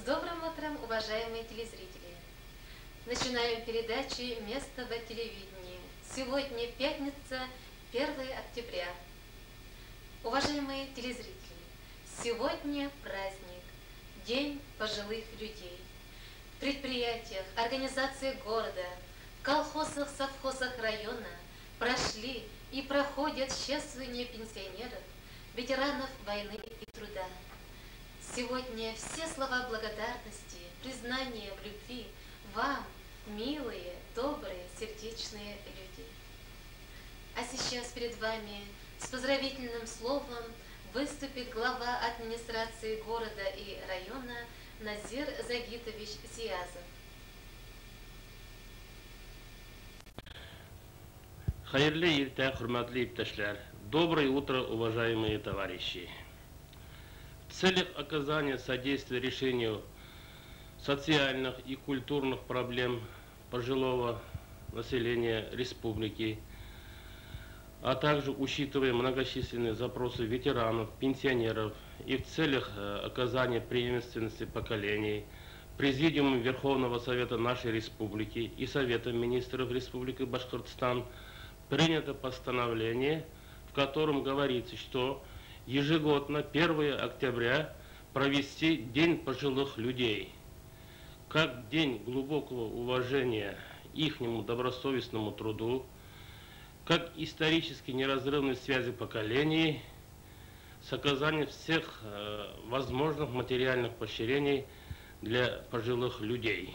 Добрым утром, уважаемые телезрители! Начинаем передачи «Место на телевидении». Сегодня пятница, 1 октября. Уважаемые телезрители, сегодня праздник, День пожилых людей. В предприятиях, организациях города, в колхозах, совхозах района прошли и проходят чествования пенсионеров, ветеранов войны и труда. Сегодня все слова благодарности, признания в любви вам, милые, добрые, сердечные люди. А сейчас перед вами с поздравительным словом выступит глава администрации города и района Назир Загитович Зиязов. Хайырлы иртә, хурматлы иптәшләр. Доброе утро, уважаемые товарищи. В целях оказания содействия решению социальных и культурных проблем пожилого населения республики, а также учитывая многочисленные запросы ветеранов, пенсионеров и в целях оказания преемственности поколений, Президиумом Верховного Совета нашей республики и Советом министров Республики Башкортостан принято постановление, в котором говорится, что ежегодно 1 октября провести День пожилых людей, как день глубокого уважения ихнему добросовестному труду, как исторически неразрывной связи поколений, с оказанием всех возможных материальных поощрений для пожилых людей.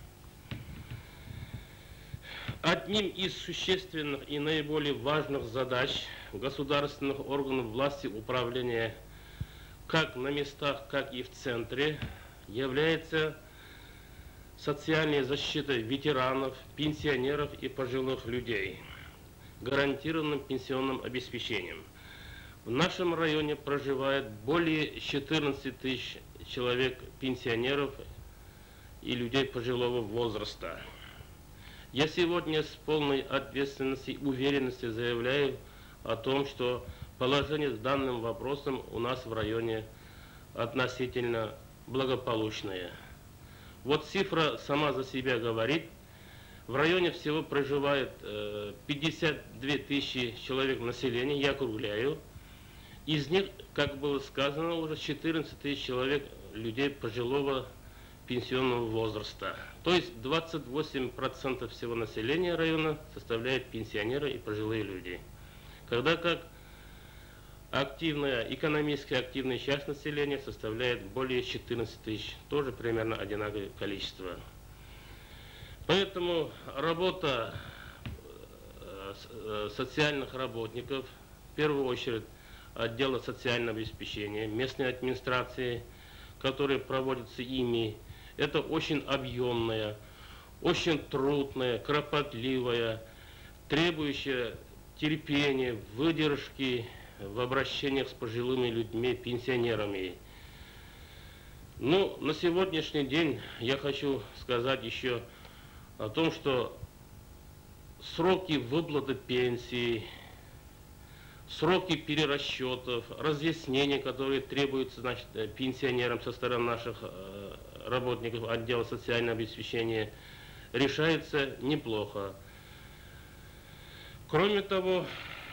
Одним из существенных и наиболее важных задач государственных органов власти управления как на местах, как и в центре является социальная защита ветеранов, пенсионеров и пожилых людей гарантированным пенсионным обеспечением. В нашем районе проживает более 14 тысяч человек пенсионеров и людей пожилого возраста. Я сегодня с полной ответственностью и уверенностью заявляю о том, что положение с данным вопросом у нас в районе относительно благополучное. Вот цифра сама за себя говорит. В районе всего проживает 52 тысячи человек населения, я округляю. Из них, как было сказано, уже 14 тысяч человек людей пожилого пенсионного возраста. То есть 28% всего населения района составляет пенсионеры и пожилые люди. Когда как экономически активная часть населения составляет более 14 тысяч, тоже примерно одинаковое количество. Поэтому работа социальных работников, в первую очередь отдела социального обеспечения, местной администрации, которые проводятся ими, это очень объемная, очень трудная, кропотливая, требующая терпения, выдержки в обращениях с пожилыми людьми, пенсионерами. Ну, на сегодняшний день я хочу сказать еще о том, что сроки выплаты пенсии, сроки перерасчетов, разъяснения, которые требуются, значит, пенсионерам со стороны наших работников отдела социального обеспечения, решается неплохо. Кроме того,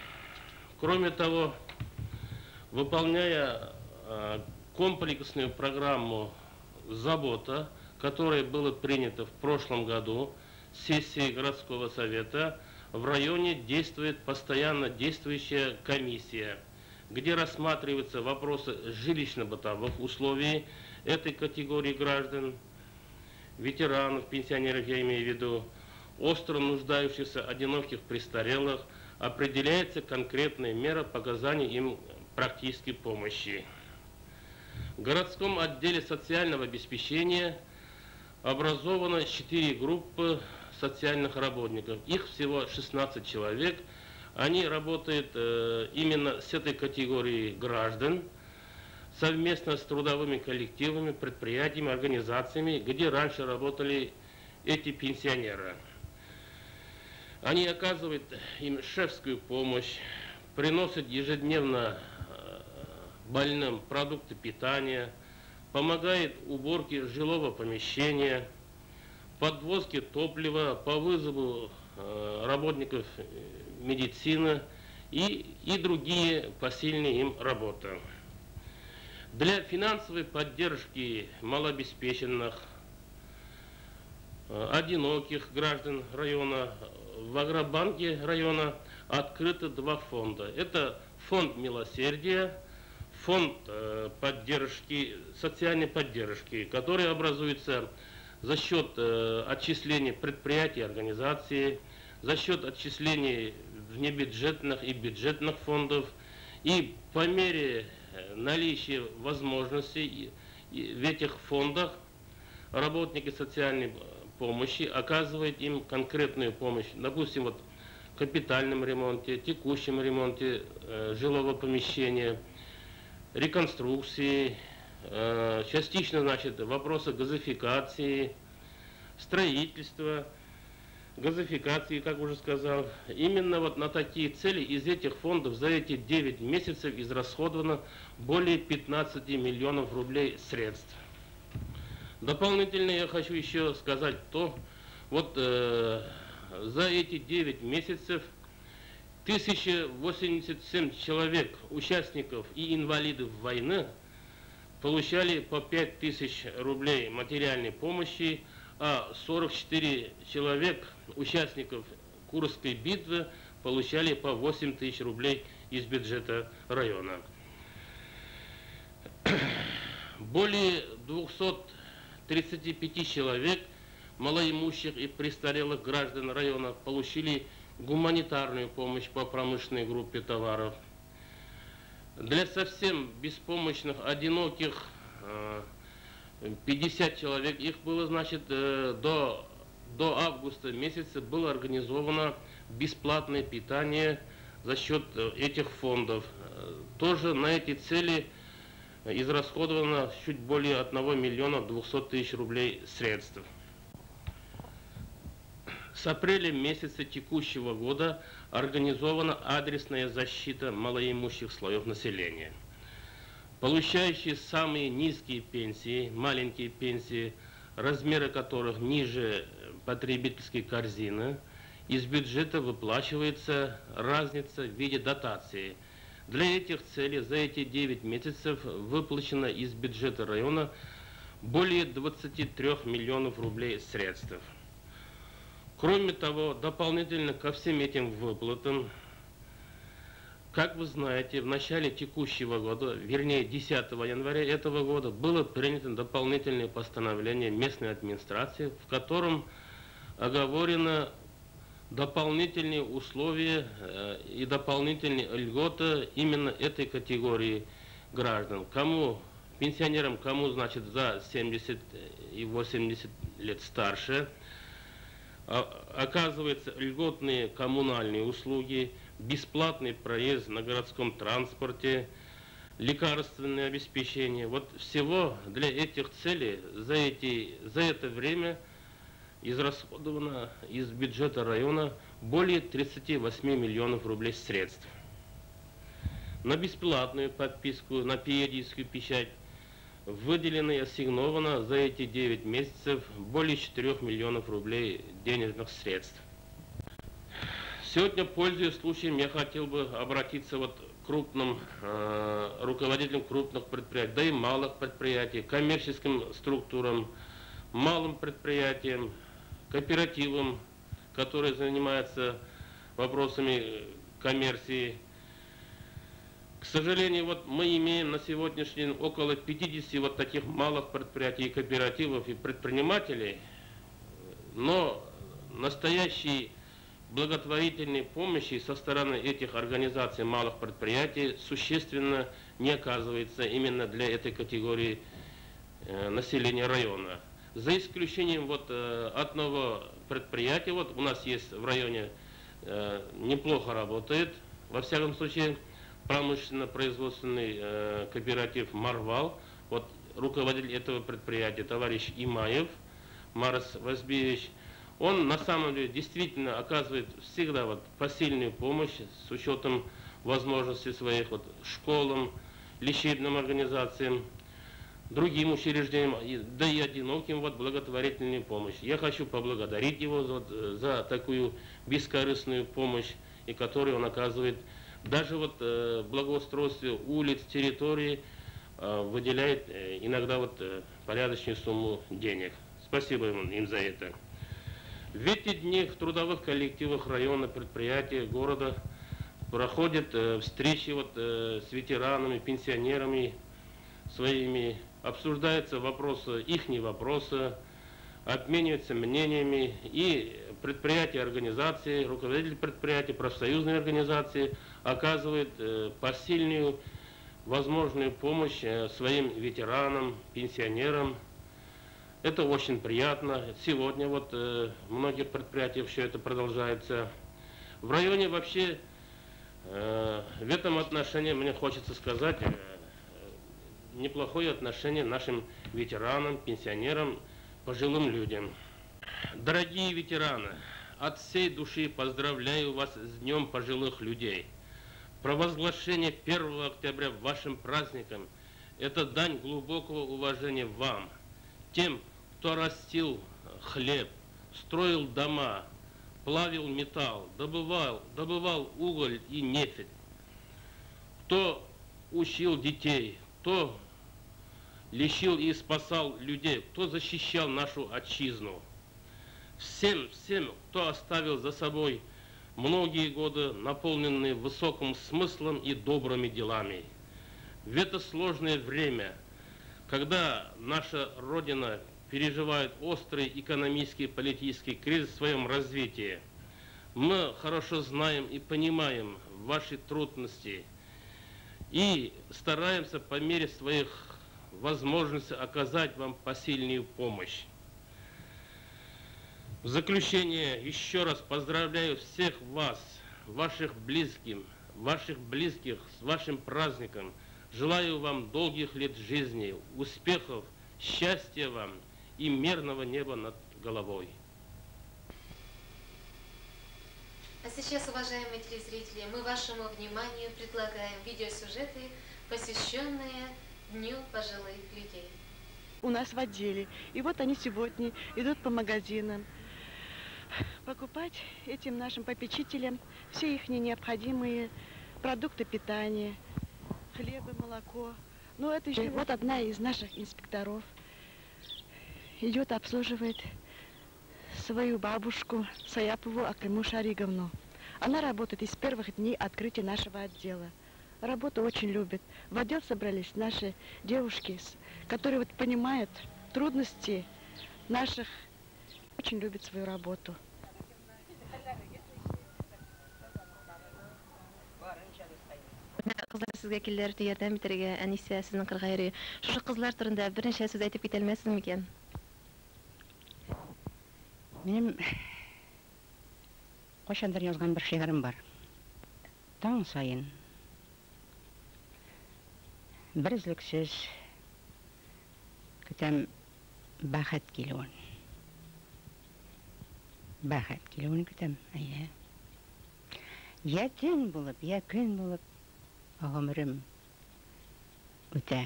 выполняя комплексную программу «Забота», которая была принята в прошлом году сессией городского совета, в районе действует постоянно действующая комиссия, где рассматриваются вопросы жилищно-бытовых условий этой категории граждан, ветеранов, пенсионеров, я имею в виду, остро нуждающихся, одиноких, престарелых, определяется конкретная мера по оказанию им практической помощи. В городском отделе социального обеспечения образовано 4 группы социальных работников. Их всего 16 человек. Они работают именно с этой категорией граждан, совместно с трудовыми коллективами, предприятиями, организациями, где раньше работали эти пенсионеры. Они оказывают им шефскую помощь, приносят ежедневно больным продукты питания, помогает уборке жилого помещения, подвозке топлива по вызову работников медицины и другие посильные им работы. Для финансовой поддержки малообеспеченных, одиноких граждан района в Агробанке района открыто два фонда. Это фонд милосердия, фонд поддержки, социальной поддержки, который образуется за счет отчислений предприятий и организаций, за счет отчислений внебюджетных и бюджетных фондов. И по мере наличия возможностей в этих фондах работники социальной помощи оказывают им конкретную помощь, допустим, вот в капитальном ремонте, текущем ремонте жилого помещения, реконструкции, частично, значит, вопросы газификации, строительства, газификации, как уже сказал. Именно вот на такие цели из этих фондов за эти 9 месяцев израсходовано более 15 миллионов рублей средств. Дополнительно я хочу еще сказать то, вот за эти 9 месяцев 1087 человек, участников и инвалидов войны, получали по 5000 рублей материальной помощи, а 44 человек, участников Курской битвы, получали по 8000 рублей из бюджета района. Более 235 человек, малоимущих и престарелых граждан района, получили гуманитарную помощь по промышленной группе товаров. Для совсем беспомощных, одиноких 50 человек, их было, значит, до августа месяца было организовано бесплатное питание за счет этих фондов. Тоже на эти цели израсходовано чуть более 1 миллиона 200 тысяч рублей средств. С апреля месяца текущего года организована адресная защита малоимущих слоев населения. Получающие самые низкие пенсии, маленькие пенсии, размеры которых ниже потребительской корзины, из бюджета выплачивается разница в виде дотации. Для этих целей за эти 9 месяцев выплачено из бюджета района более 23 миллионов рублей средств. Кроме того, дополнительно ко всем этим выплатам, как вы знаете, в начале текущего года, вернее 10 января этого года, было принято дополнительное постановление местной администрации, в котором оговорено дополнительные условия и дополнительные льготы именно этой категории граждан. Кому, пенсионерам, кому, значит, за 70 и 80 лет старше, оказывается льготные коммунальные услуги, бесплатный проезд на городском транспорте, лекарственное обеспечение. Вот всего для этих целей за это время израсходовано из бюджета района более 38 миллионов рублей средств. На бесплатную подписку, на периодическую печать выделено и ассигновано за эти 9 месяцев более 4 миллионов рублей денежных средств. Сегодня, пользуясь случаем, я хотел бы обратиться вот к крупным руководителям крупных предприятий, да и малых предприятий, коммерческим структурам, малым предприятиям, кооперативам, которые занимаются вопросами коммерции. К сожалению, вот мы имеем на сегодняшний день около 50 вот таких малых предприятий, кооперативов и предпринимателей, но настоящей благотворительной помощи со стороны этих организаций малых предприятий существенно не оказывается именно для этой категории населения района. За исключением вот одного предприятия, вот у нас есть в районе неплохо работает, во всяком случае, промышленно-производственный кооператив «Марвал». Вот руководитель этого предприятия, товарищ Имаев Марс Вазбиевич, он на самом деле действительно оказывает всегда вот посильную помощь с учетом возможностей своих вот школам, лечебным организациям. другим учреждениям, да и одиноким благотворительную помощь. Я хочу поблагодарить его за такую бескорыстную помощь, и которую он оказывает. Даже благоустройство улиц, территории выделяет иногда порядочную сумму денег. Спасибо им за это. В эти дни в трудовых коллективах района, предприятия, города проходят встречи с ветеранами, пенсионерами своими, обсуждаются их вопросы, обмениваются мнениями, и предприятия, организации, руководители предприятий, профсоюзные организации оказывают посильную возможную помощь своим ветеранам, пенсионерам. Это очень приятно. Сегодня в многих предприятиях все это продолжается. В районе вообще в этом отношении мне хочется сказать неплохое отношение нашим ветеранам, пенсионерам, пожилым людям. Дорогие ветераны, от всей души поздравляю вас с Днем пожилых людей. Провозглашение 1 октября вашим праздником – это дань глубокого уважения вам, тем, кто растил хлеб, строил дома, плавил металл, добывал уголь и нефть, кто учил детей, кто лечил и спасал людей, кто защищал нашу отчизну. Всем, кто оставил за собой многие годы, наполненные высоким смыслом и добрыми делами. В это сложное время, когда наша Родина переживает острый экономический и политический кризис в своем развитии, мы хорошо знаем и понимаем ваши трудности и стараемся по мере своих возможностей оказать вам посильную помощь. В заключение еще раз поздравляю всех вас, ваших близких с вашим праздником. Желаю вам долгих лет жизни, успехов, счастья вам и мирного неба над головой. А сейчас, уважаемые телезрители, мы вашему вниманию предлагаем видеосюжеты, посвященные Дню пожилых людей. У нас в отделе. И вот они сегодня идут по магазинам покупать этим нашим попечителям все их необходимые продукты питания, хлеб и молоко. Ну, это еще вот одна из наших инспекторов идет, обслуживает свою бабушку Саяпову Акиму Шариговну. Она работает из первых дней открытия нашего отдела. Работу очень любит. В отдел собрались наши девушки, которые понимают трудности наших, очень любят свою работу. Kızlar sizge keldiler, yardım eterge, Anisa sizin kırgayri. Şu kızlar turunda bir neçe söz aytıp ketelmezsiniz miken? Benim koşandır yazgan bir şiirim var. Taң sayın bir üzlüksüz kütəm bәхет килүен. Бәхет килүен kütəm. Я төн булып, я көн булып ömrüm үтә.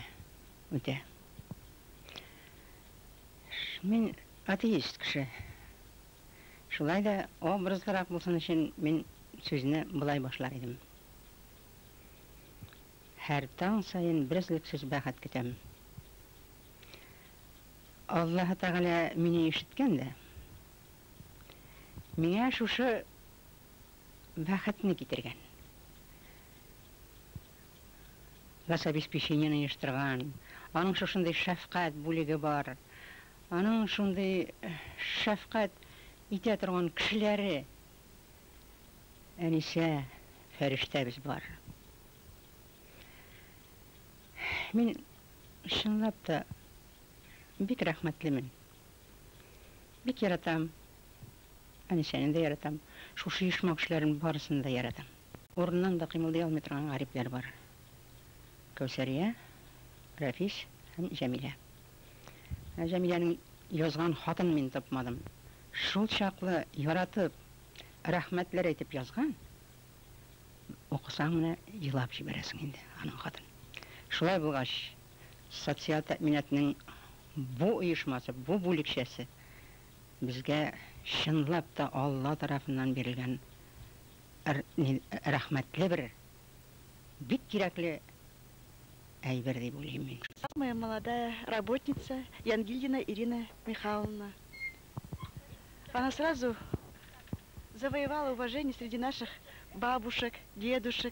Мен атеист кеше. Шулай да образлырак булсын өчен мен сүзне булай башлар идем. Һәр таң сайын бер үзлексез бәхет көтәм. Аллаһ Тәгалә мине ишеткән дә, миңа шушы бәхетне китергән. Гособеспечениене оештырган, аның шушындай шәфкать бүлеге бар, аның шундай шәфкать итә торган кешеләре, Әнисә, фәрештәбез бар. Мин чынлап та бик рәхмәтлемен. Бик яратам. Әнисәне дә яратам. Шушы ешмак эшләрен барысын да яратам. Урыннан да кыймылдый алмый торган гарипләр бар. Кәүсәрия, Рәфис һәм Җәмилә. Җәмиләнең язган хатын мин тапмадым. Шул чаклы яратып, рәхмәтләр әйтеп язган. Укысаң менә елап җибәрәсең инде аның хатын. Шулай булгач, социаль тәэминатның бу оешмасы, бу бүлекчәсе безгә чынлап та Алла тарафыннан бирелгән рәхмәтле бер бик кирәкле әйбер дип уйлыйм мин. Самая молодая работница Янгильдина Ирина Михайловна. Она сразу завоевала уважение среди наших бабушек, дедушек.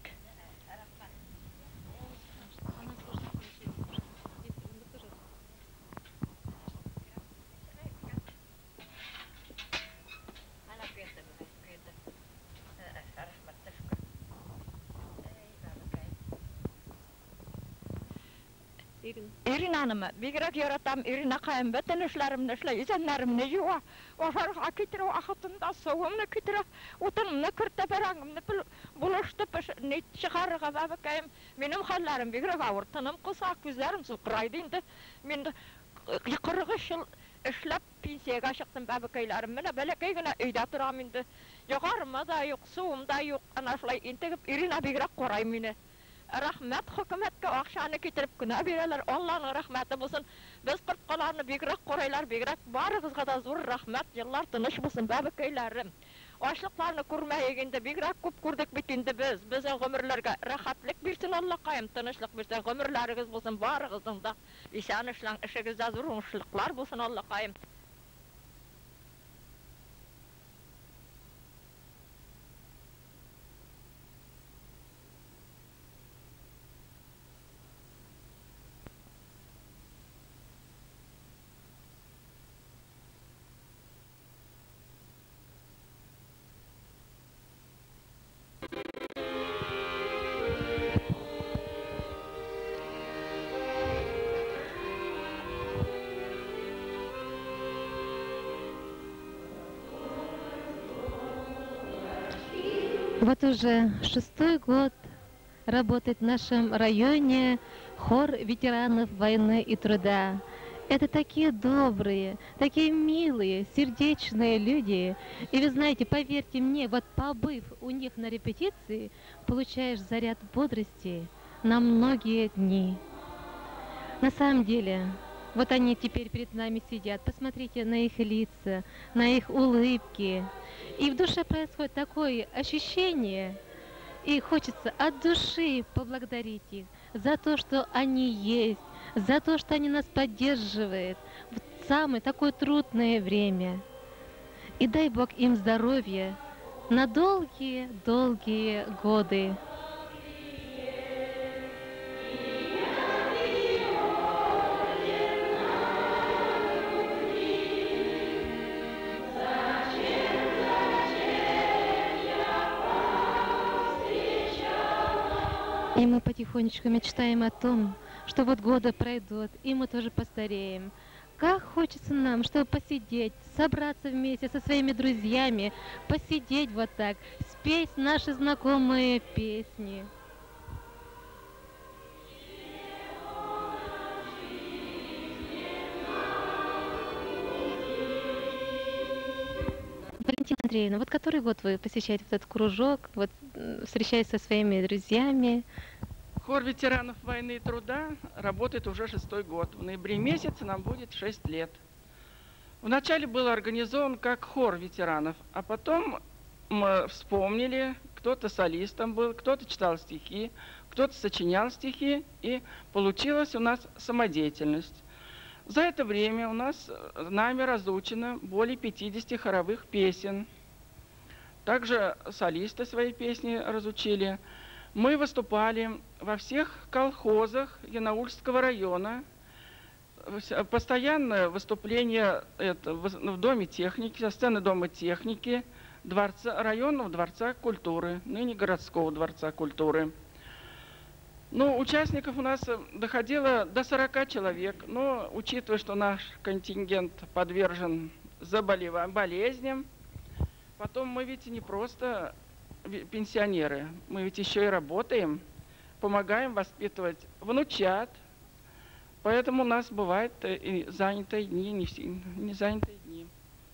Irinanımı, bigrak yaratam irina kayın bütün işlerimni işle, izenlerimni yuva. Oşarığa kitire, o akıtında soğumni kitire, utanımni kırta perangımni buluştu, ne çıkarığa babakayım. Benim hallerim bigrak avurtanım, kısa güzlerim sıkıraydı indi. Ben 40 yıl işlep pensiyaga çıktım babakaylarım. Ben böyle kaygına öyde duram indi. Yukarıma da yok, soğum da yok. Anaşlay integip irina bigrak korayım beni. Rahmet hükümetke akşanı getirip güne verirler. Allah'ın rahmeti bulsun. Biz kırtkalarını bigrak koraylar, bigrak barıgızga da zor rahmet yıllar tınış bulsun babakaylarım. Açlıklarını kurmaya gindi, bigrak kup kurduk bitindi biz. Bizim ömürlerge rahatlık birsin Allah kayım, tınışlık birsin. Ömürleriniz bulsun barıgızın da. İşan işlan işinizde zor uğuşluklar bulsun Allah kayım. Вот уже 6-й год работает в нашем районе хор ветеранов войны и труда. Это такие добрые, такие милые, сердечные люди. И вы знаете, поверьте мне, вот побыв у них на репетиции, получаешь заряд бодрости на многие дни. На самом деле, вот они теперь перед нами сидят, посмотрите на их лица, на их улыбки. И в душе происходит такое ощущение, и хочется от души поблагодарить их за то, что они есть, за то, что они нас поддерживают в самое такое трудное время. И дай Бог им здоровья на долгие-долгие годы. И мы потихонечку мечтаем о том, что вот годы пройдут, и мы тоже постареем. Как хочется нам, чтобы посидеть, собраться вместе со своими друзьями, посидеть вот так, спеть наши знакомые песни. Валентина Андреевна, вот который год вы посещаете этот кружок, вот встречаясь со своими друзьями? Хор ветеранов войны и труда работает уже 6-й год. В ноябре месяце нам будет 6 лет. Вначале был организован как хор ветеранов, а потом мы вспомнили, кто-то солистом был, кто-то читал стихи, кто-то сочинял стихи, и получилась у нас самодеятельность. За это время у нас нами разучено более 50 хоровых песен. Также солисты свои песни разучили. Мы выступали во всех колхозах Янаульского района. Постоянное выступление в Доме техники, со сцены Дома техники, районного дворца культуры, ныне городского дворца культуры. Ну, участников у нас доходило до 40 человек, но учитывая, что наш контингент подвержен болезням, потом мы ведь не просто пенсионеры, мы ведь еще и работаем, помогаем воспитывать внучат, поэтому у нас бывают и занятые дни, не занятые дни.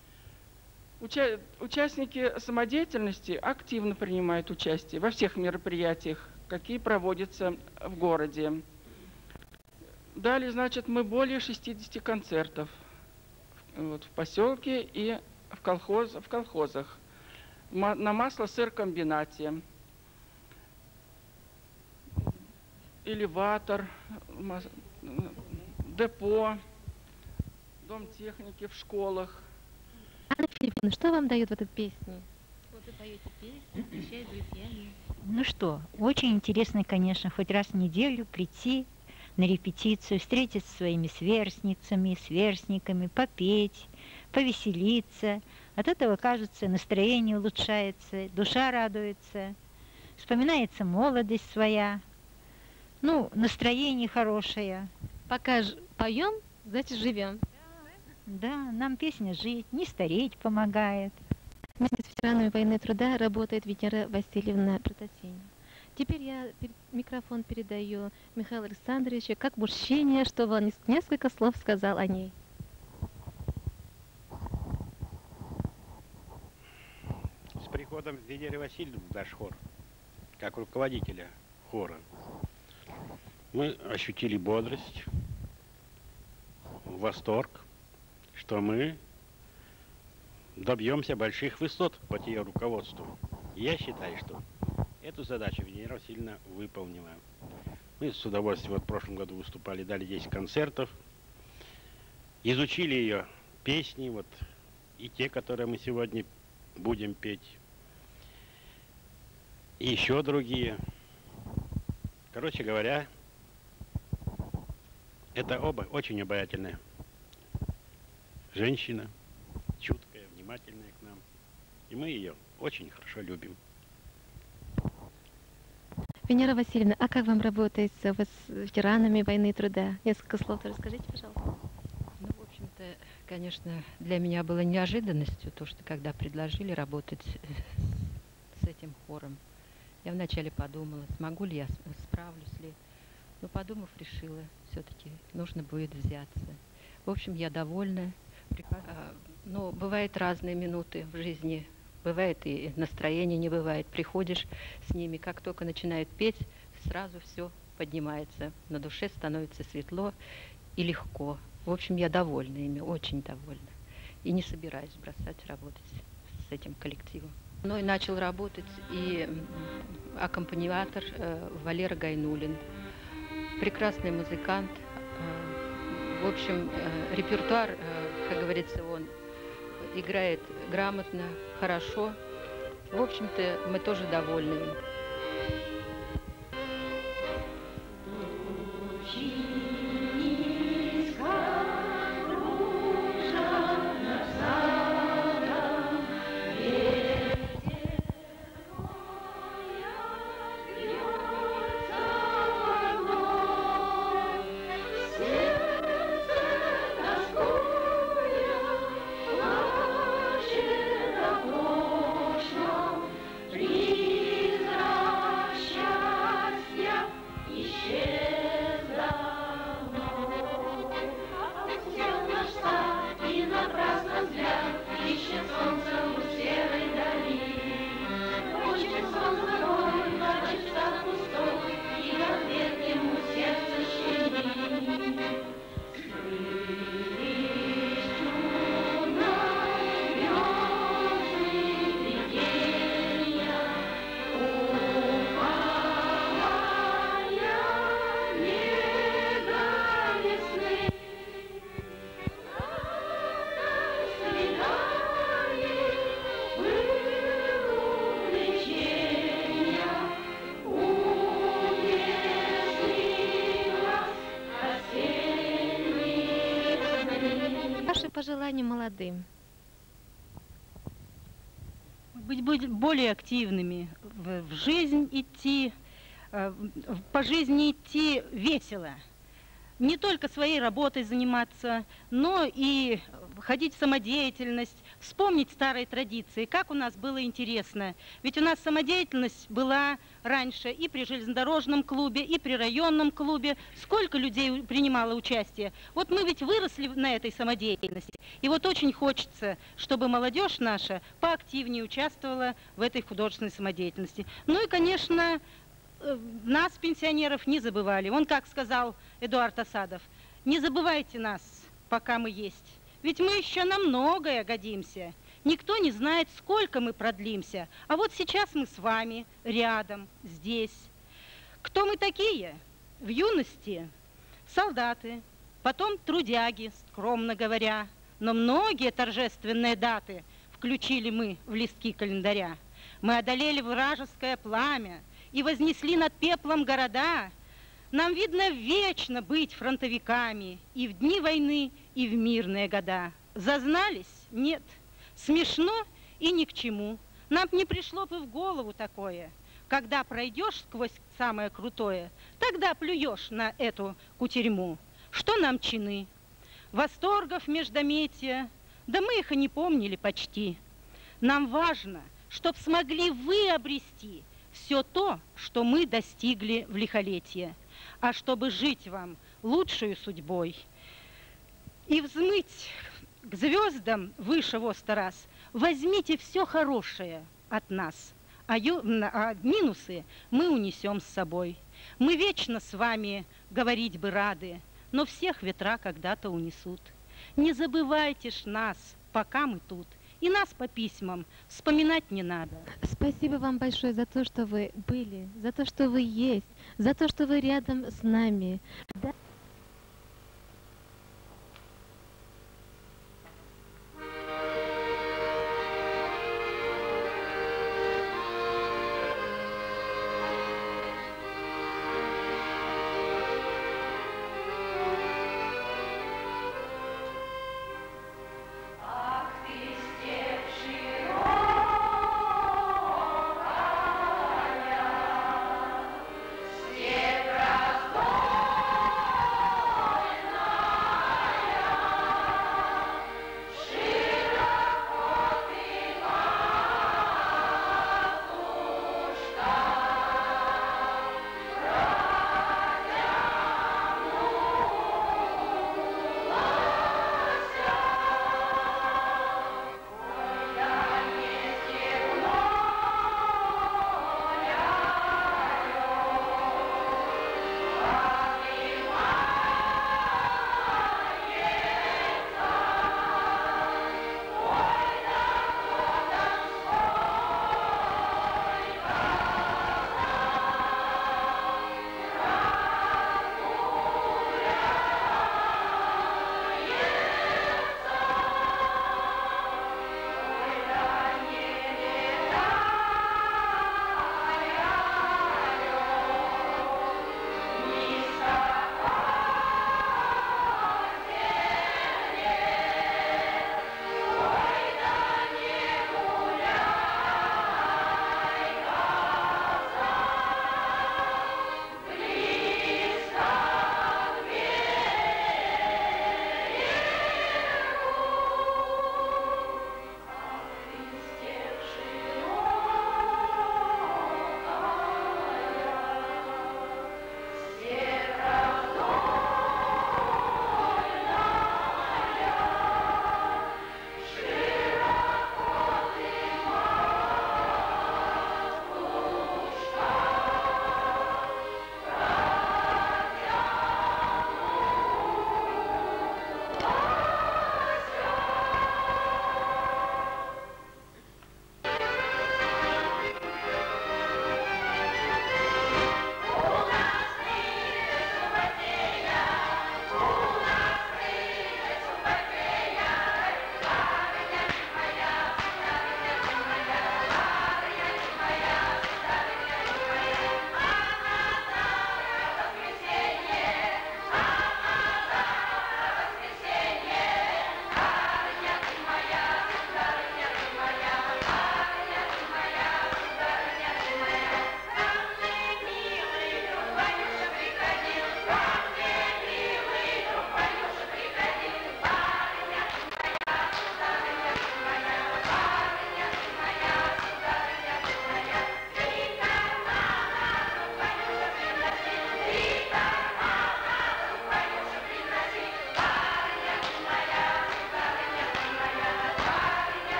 Участники самодеятельности активно принимают участие во всех мероприятиях, какие проводятся в городе. Дали, значит, мы более 60 концертов вот, в поселке и в колхозах. На масло-сыр-комбинате. Элеватор, депо, дом техники в школах. Анна Филипповна, что вам дает в этой песне? Вот вы поете песню, встречаясь с друзьями. Ну что, очень интересно, конечно, хоть раз в неделю прийти на репетицию, встретиться со своими сверстницами, сверстниками, попеть, повеселиться. От этого, кажется, настроение улучшается, душа радуется, вспоминается молодость своя, ну, настроение хорошее. Пока поем, значит живем. Да, нам песня «Жить», не стареть помогает. Вместе с ветеранами войны труда работает Венера Васильевна Протасенко. Теперь я микрофон передаю Михаилу Александровичу как мужчине, чтобы он несколько слов сказал о ней. С приходом Венеры Васильевны в наш хор, как руководителя хора, мы ощутили бодрость, восторг, что мы добьемся больших высот под ее руководством. Я считаю, что эту задачу Венера Васильевна выполнила. Мы с удовольствием в прошлом году выступали, дали 10 концертов, изучили ее песни, вот, и те, которые мы сегодня будем петь, и еще другие. Короче говоря, это оба очень обаятельная женщина, чуткая, внимательная к нам. И мы ее очень хорошо любим. Венера Васильевна, а как вам работается с ветеранами войны и труда? Несколько слов расскажите, пожалуйста. Ну, в общем-то, конечно, для меня было неожиданностью то, что когда предложили работать с этим хором, я вначале подумала, смогу ли я, справлюсь ли. Но подумав, решила, все-таки нужно будет взяться. В общем, я довольна. Но бывают разные минуты в жизни. Бывает и настроение не бывает. Приходишь с ними, как только начинают петь, сразу все поднимается. На душе становится светло и легко. В общем, я довольна ими, очень довольна. И не собираюсь бросать работать с этим коллективом. Мной начал работать и аккомпаниатор Валера Гайнулин. Прекрасный музыкант. В общем, репертуар, как говорится, он играет грамотно, хорошо. В общем-то, мы тоже довольны им. Пожелания молодым? Быть более активными, в жизнь идти, по жизни идти весело. Не только своей работой заниматься, но и ходить в самодеятельность, вспомнить старые традиции, как у нас было интересно. Ведь у нас самодеятельность была раньше и при железнодорожном клубе, и при районном клубе. Сколько людей принимало участие. Вот мы ведь выросли на этой самодеятельности. И вот очень хочется, чтобы молодежь наша поактивнее участвовала в этой художественной самодеятельности. Ну и, конечно, нас, пенсионеров, не забывали. Он как сказал Эдуард Асадов: не забывайте нас, пока мы есть. Ведь мы еще на многое годимся. Никто не знает, сколько мы продлимся. А вот сейчас мы с вами рядом, здесь. Кто мы такие? В юности солдаты, потом трудяги, скромно говоря. Но многие торжественные даты включили мы в листки календаря. Мы одолели вражеское пламя и вознесли над пеплом города. Нам, видно, вечно быть фронтовиками и в дни войны, и в мирные года. Зазнались? Нет. Смешно и ни к чему. Нам не пришло бы в голову такое. Когда пройдешь сквозь самое крутое, тогда плюешь на эту кутерьму. Что нам чины? Восторгов междометия, да мы их и не помнили почти. Нам важно, чтоб смогли вы обрести все то, что мы достигли в лихолетие. А чтобы жить вам лучшей судьбой и взмыть к звездам выше во 100 раз, возьмите все хорошее от нас, а минусы мы унесем с собой. Мы вечно с вами говорить бы рады, но всех ветра когда-то унесут. Не забывайте ж нас, пока мы тут, и нас по письмам вспоминать не надо. Спасибо вам большое за то, что вы были, за то, что вы есть, за то, что вы рядом с нами. Степь раздор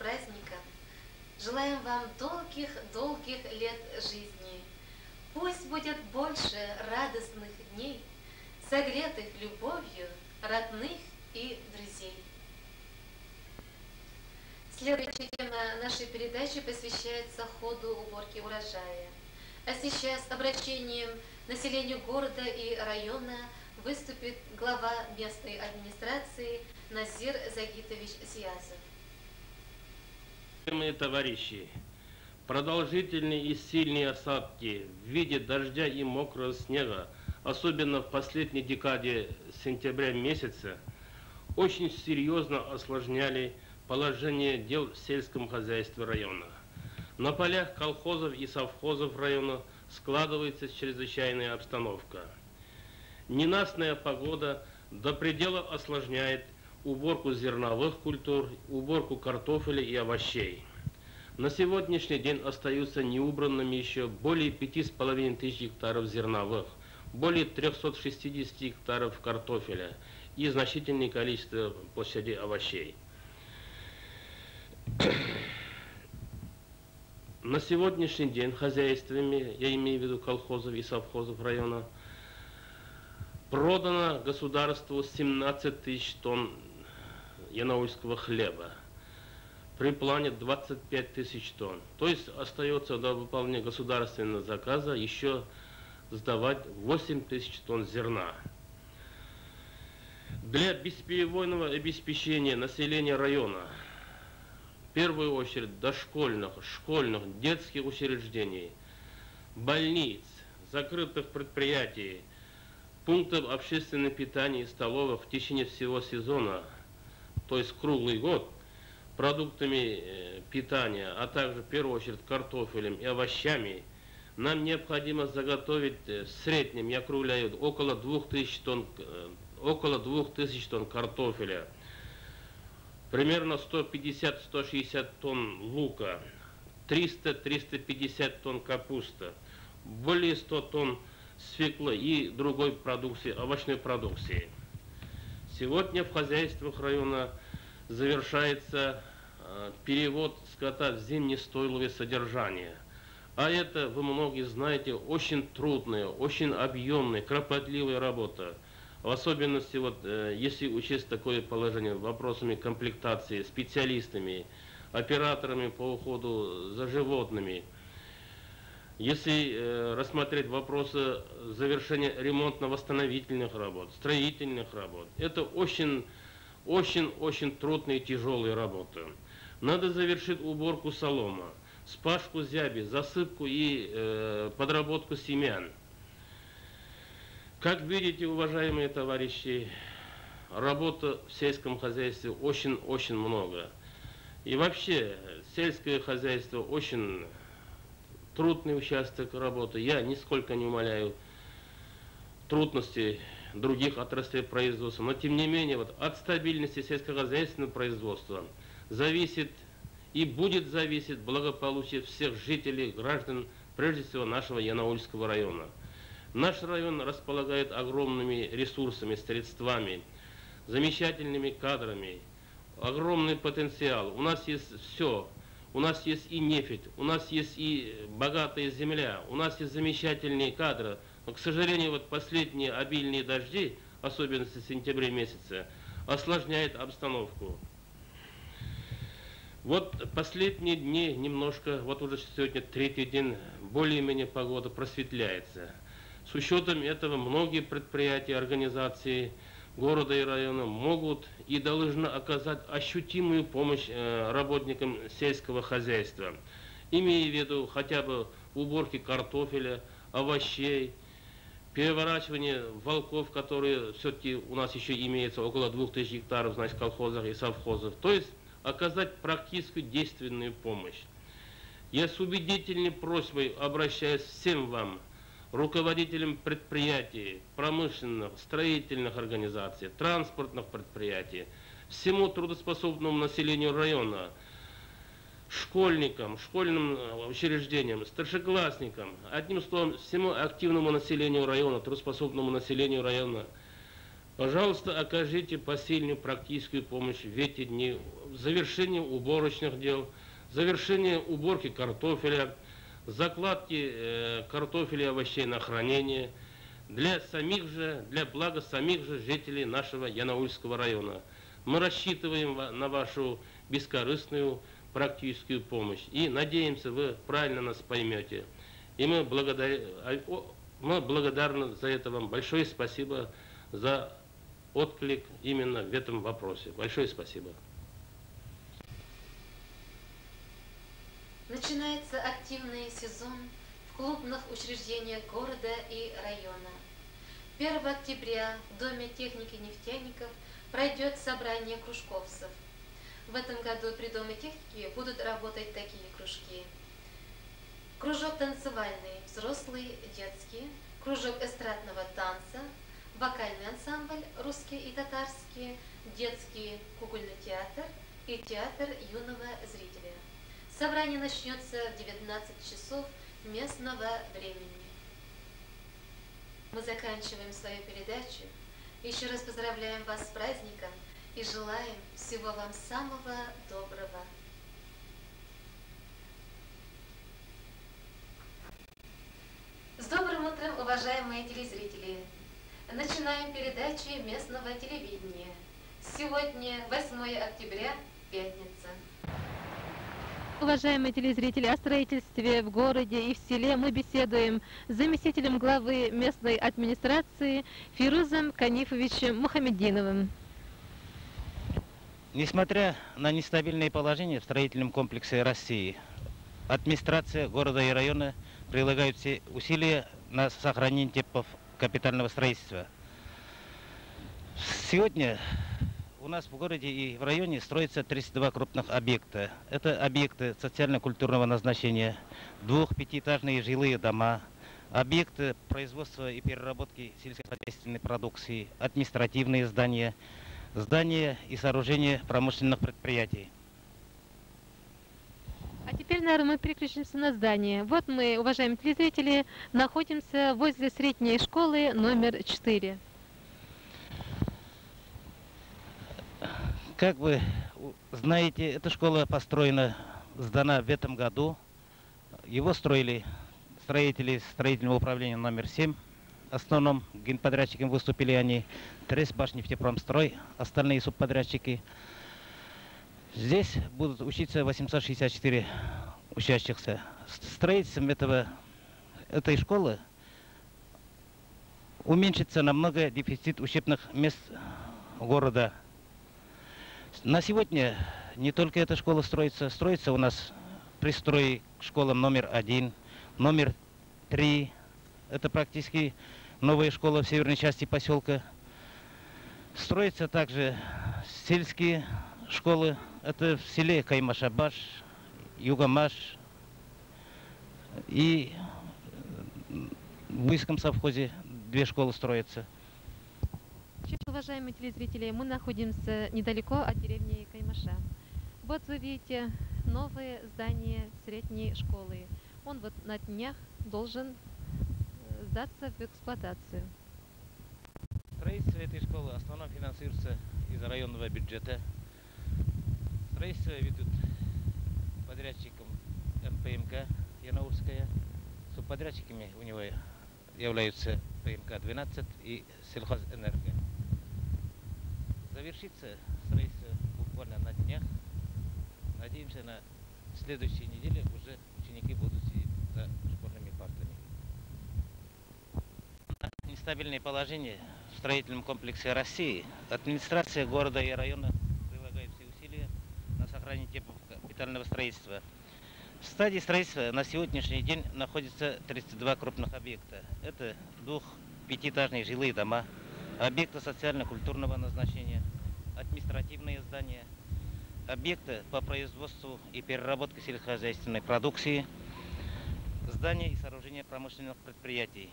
праздником. Желаем вам долгих лет жизни. Пусть будет больше радостных дней, согретых любовью родных и друзей. Следующая тема нашей передачи посвящается ходу уборки урожая. А сейчас обращением к населению города и района выступит глава местной администрации Назир Загитович Зиязов. Уважаемые товарищи, продолжительные и сильные осадки в виде дождя и мокрого снега, особенно в последней декаде сентября месяца, очень серьезно осложняли положение дел в сельском хозяйстве района. На полях колхозов и совхозов района складывается чрезвычайная обстановка. Ненастная погода до предела осложняет уборку зерновых культур, уборку картофеля и овощей. На сегодняшний день остаются неубранными еще более 5500 гектаров зерновых, более 360 гектаров картофеля и значительное количество площадей овощей. На сегодняшний день хозяйствами, я имею в виду колхозов и совхозов района, продано государству 17 тысяч тонн янаульского хлеба при плане 25 тысяч тонн. То есть остается до выполнения государственного заказа еще сдавать 8 тысяч тонн зерна. Для бесперебойного обеспечения населения района, в первую очередь дошкольных, школьных, детских учреждений, больниц, закрытых предприятий, пунктов общественного питания и столовых в течение всего сезона, то есть круглый год, продуктами питания, а также в первую очередь картофелем и овощами, нам необходимо заготовить в среднем, я округляю, около 2000 тонн картофеля, примерно 150-160 тонн лука, 300-350 тонн капуста, более 100 тонн свеклы и другой продукции, овощной продукции. Сегодня в хозяйствах района завершается перевод скота в зимнестойловое содержание. А это, вы многие знаете, очень трудная, очень объемная, кропотливая работа. В особенности, если учесть такое положение, вопросами комплектации, специалистами, операторами по уходу за животными. Если рассмотреть вопросы завершения ремонтно-восстановительных работ, строительных работ, это очень трудная и тяжелая работа. Надо завершить уборку солома, спашку зяби, засыпку и подработку семян. Как видите, уважаемые товарищи, работы в сельском хозяйстве очень много. И вообще, сельское хозяйство очень трудный участок работы. Я нисколько не умаляю трудностей других отраслей производства. Но тем не менее, от стабильности сельскохозяйственного производства зависит и будет зависеть благополучие всех жителей, граждан, прежде всего нашего Янаульского района. Наш район располагает огромными ресурсами, средствами, замечательными кадрами, огромный потенциал. У нас есть все. У нас есть и нефть, у нас есть и богатая земля, у нас есть замечательные кадры. Но, к сожалению, последние обильные дожди, особенно в сентябре месяце, осложняют обстановку. Последние дни немножко, уже сегодня третий день, более-менее погода просветляется. С учетом этого многие предприятия, организации города и района могут и должны оказать ощутимую помощь работникам сельского хозяйства, имея в виду хотя бы уборки картофеля, овощей, переворачивание волков, которые все-таки у нас еще имеется около 2000 гектаров, значит, в колхозах и совхозах, то есть оказать практическую действенную помощь. Я с убедительной просьбой обращаюсь всем вам, руководителям предприятий, промышленных, строительных организаций, транспортных предприятий, всему трудоспособному населению района, школьникам, школьным учреждениям, старшеклассникам, одним словом, всему активному населению района, трудоспособному населению района, Пожалуйста, окажите посильную практическую помощь в эти дни в завершении уборочных дел, завершении уборки картофеля, закладки картофеля и овощей на хранение для блага самих же жителей нашего Янаульского района. Мы рассчитываем на вашу бескорыстную практическую помощь и надеемся, вы правильно нас поймете. И мы благодарны за это вам. Большое спасибо за отклик именно в этом вопросе. Большое спасибо. Начинается активный сезон в клубных учреждениях города и района. 1 октября в Доме техники нефтяников пройдет собрание кружковцев. В этом году при Доме техники будут работать такие кружки. Кружок танцевальный, взрослый, детский, кружок эстрадного танца, вокальный ансамбль русский и татарский, детский кукольный театр и театр юного зрителя. Собрание начнется в 19 часов местного времени. Мы заканчиваем свою передачу. Еще раз поздравляем вас с праздником и желаем всего вам самого доброго. С добрым утром, уважаемые телезрители! Начинаем передачи местного телевидения. Сегодня 8 октября, пятница. Уважаемые телезрители, о строительстве в городе и в селе мы беседуем с заместителем главы местной администрации Фирузом Канифовичем Мухаммединовым. Несмотря на нестабильное положение в строительном комплексе России, администрация города и района прилагает все усилия на сохранение темпов капитального строительства. Сегодня у нас в городе и в районе строится 32 крупных объекта. Это объекты социально-культурного назначения, 2-5-этажные жилые дома, объекты производства и переработки сельскохозяйственной продукции, административные здания, здания и сооружения промышленных предприятий. А теперь, наверное, мы переключимся на здание. Вот мы, уважаемые телезрители, находимся возле средней школы номер 4. Как вы знаете, эта школа сдана в этом году. Его строили строители строительного управления номер 7. Основным генподрядчиком выступили они Тресбашнефтепромстрой, остальные субподрядчики. Здесь будут учиться 864 учащихся. Строительством этой школы уменьшится намного дефицит учебных мест города. На сегодня не только эта школа строится у нас пристрой к школам номер 1, номер 3. Это практически новая школа в северной части поселка. Строятся также сельские школы. Это в селе Каймашабаш, Югамаш и в Буйском совхозе 2 школы строятся. Сейчас, уважаемые телезрители, мы находимся недалеко от деревни Каймаша. Вот вы видите новое здание средней школы. Он вот на днях должен сдаться в эксплуатацию. Строительство этой школы в основном финансируется из районного бюджета. Строительство ведут подрядчиком МПМК Янаульская. Субподрядчиками у него являются ПМК-12 и Сельхозэнерго. Завершится строительство буквально на днях. Надеемся, на следующей неделе уже ученики будут сидеть за школьными партами. Нестабильное положение в строительном комплексе России. Администрация города и района прилагает все усилия на сохранение темпов капитального строительства. В стадии строительства на сегодняшний день находится 32 крупных объекта. Это 2-5-этажные жилые дома, объекты социально-культурного назначения, административные здания, объекты по производству и переработке сельскохозяйственной продукции, здания и сооружения промышленных предприятий.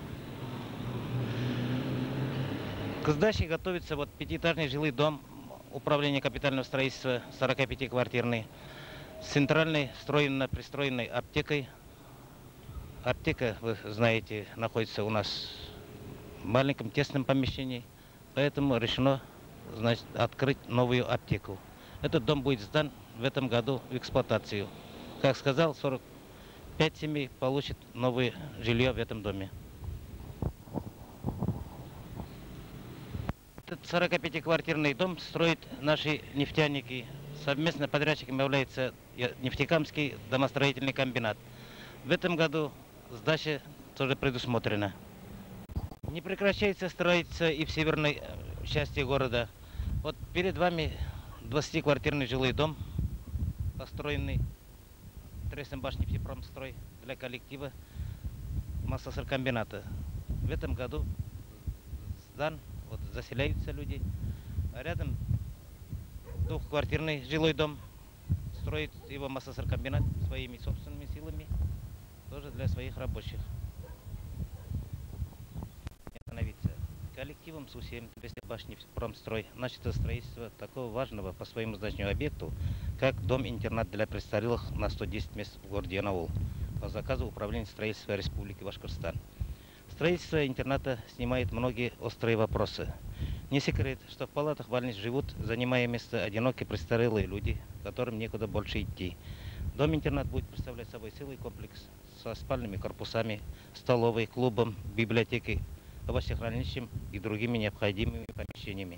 К сдаче готовится 5-этажный жилой дом. управления капитального строительства 45-квартирный, с центральной встроенно-пристроенной аптекой. Аптека, вы знаете, находится у нас в маленьком тесном помещении, поэтому решено, значит, открыть новую аптеку. Этот дом будет сдан в этом году в эксплуатацию. Как сказал, 45 семей получат новое жилье в этом доме. Этот 45-квартирный дом строят наши нефтяники. Совместно подрядчиком является Нефтекамский домостроительный комбинат. В этом году сдача тоже предусмотрена. Не прекращается строиться и в северной части города. Вот перед вами 20-квартирный жилой дом, построенный Тресом Башнефтепромстрой для коллектива маслосыркомбината. В этом году сдан, вот заселяются люди. А рядом двухквартирный жилой дом, строит его маслосыркомбинат своими собственными силами, тоже для своих рабочих. Остановиться. Коллективом с усилием Башнефтепромстрой начато строительство такого важного по своему значению объекту, как дом-интернат для престарелых на 110 мест в городе Янаул по заказу Управления строительства Республики Башкортостан. Строительство интерната снимает многие острые вопросы. Не секрет, что в палатах больниц живут, занимая место, одинокие престарелые люди, которым некуда больше идти. Дом-интернат будет представлять собой целый комплекс со спальными корпусами, столовой, клубом, библиотекой, овощехранилищем и другими необходимыми помещениями.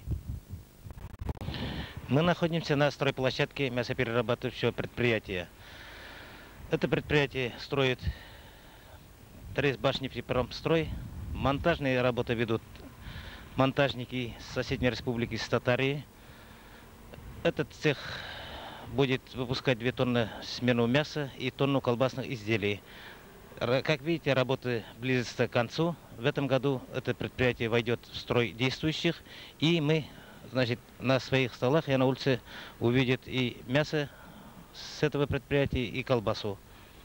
Мы находимся на стройплощадке мясоперерабатывающего предприятия. Это предприятие строит Трес Башнефтепромстрой. Монтажные работы ведут монтажники с соседней республики, с Татарии. Этот цех будет выпускать 2 тонны сменного мяса и тонну колбасных изделий. Как видите, работы близятся к концу. В этом году это предприятие войдет в строй действующих, и мы, значит, на своих столах и на улице увидят и мясо с этого предприятия, и колбасу.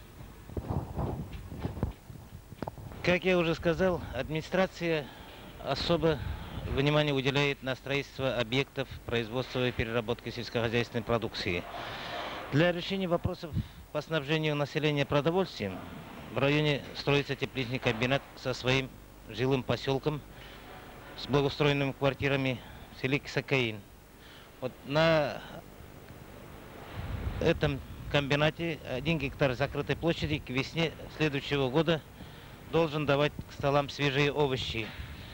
Как я уже сказал, администрация особо внимание уделяет на строительство объектов производства и переработки сельскохозяйственной продукции. Для решения вопросов по снабжению населения продовольствием в районе строится тепличный комбинат со своим жилым поселком, с благоустроенными квартирами в селе Кисакаин. Вот на этом комбинате 1 гектар закрытой площади к весне следующего года должен давать к столам свежие овощи.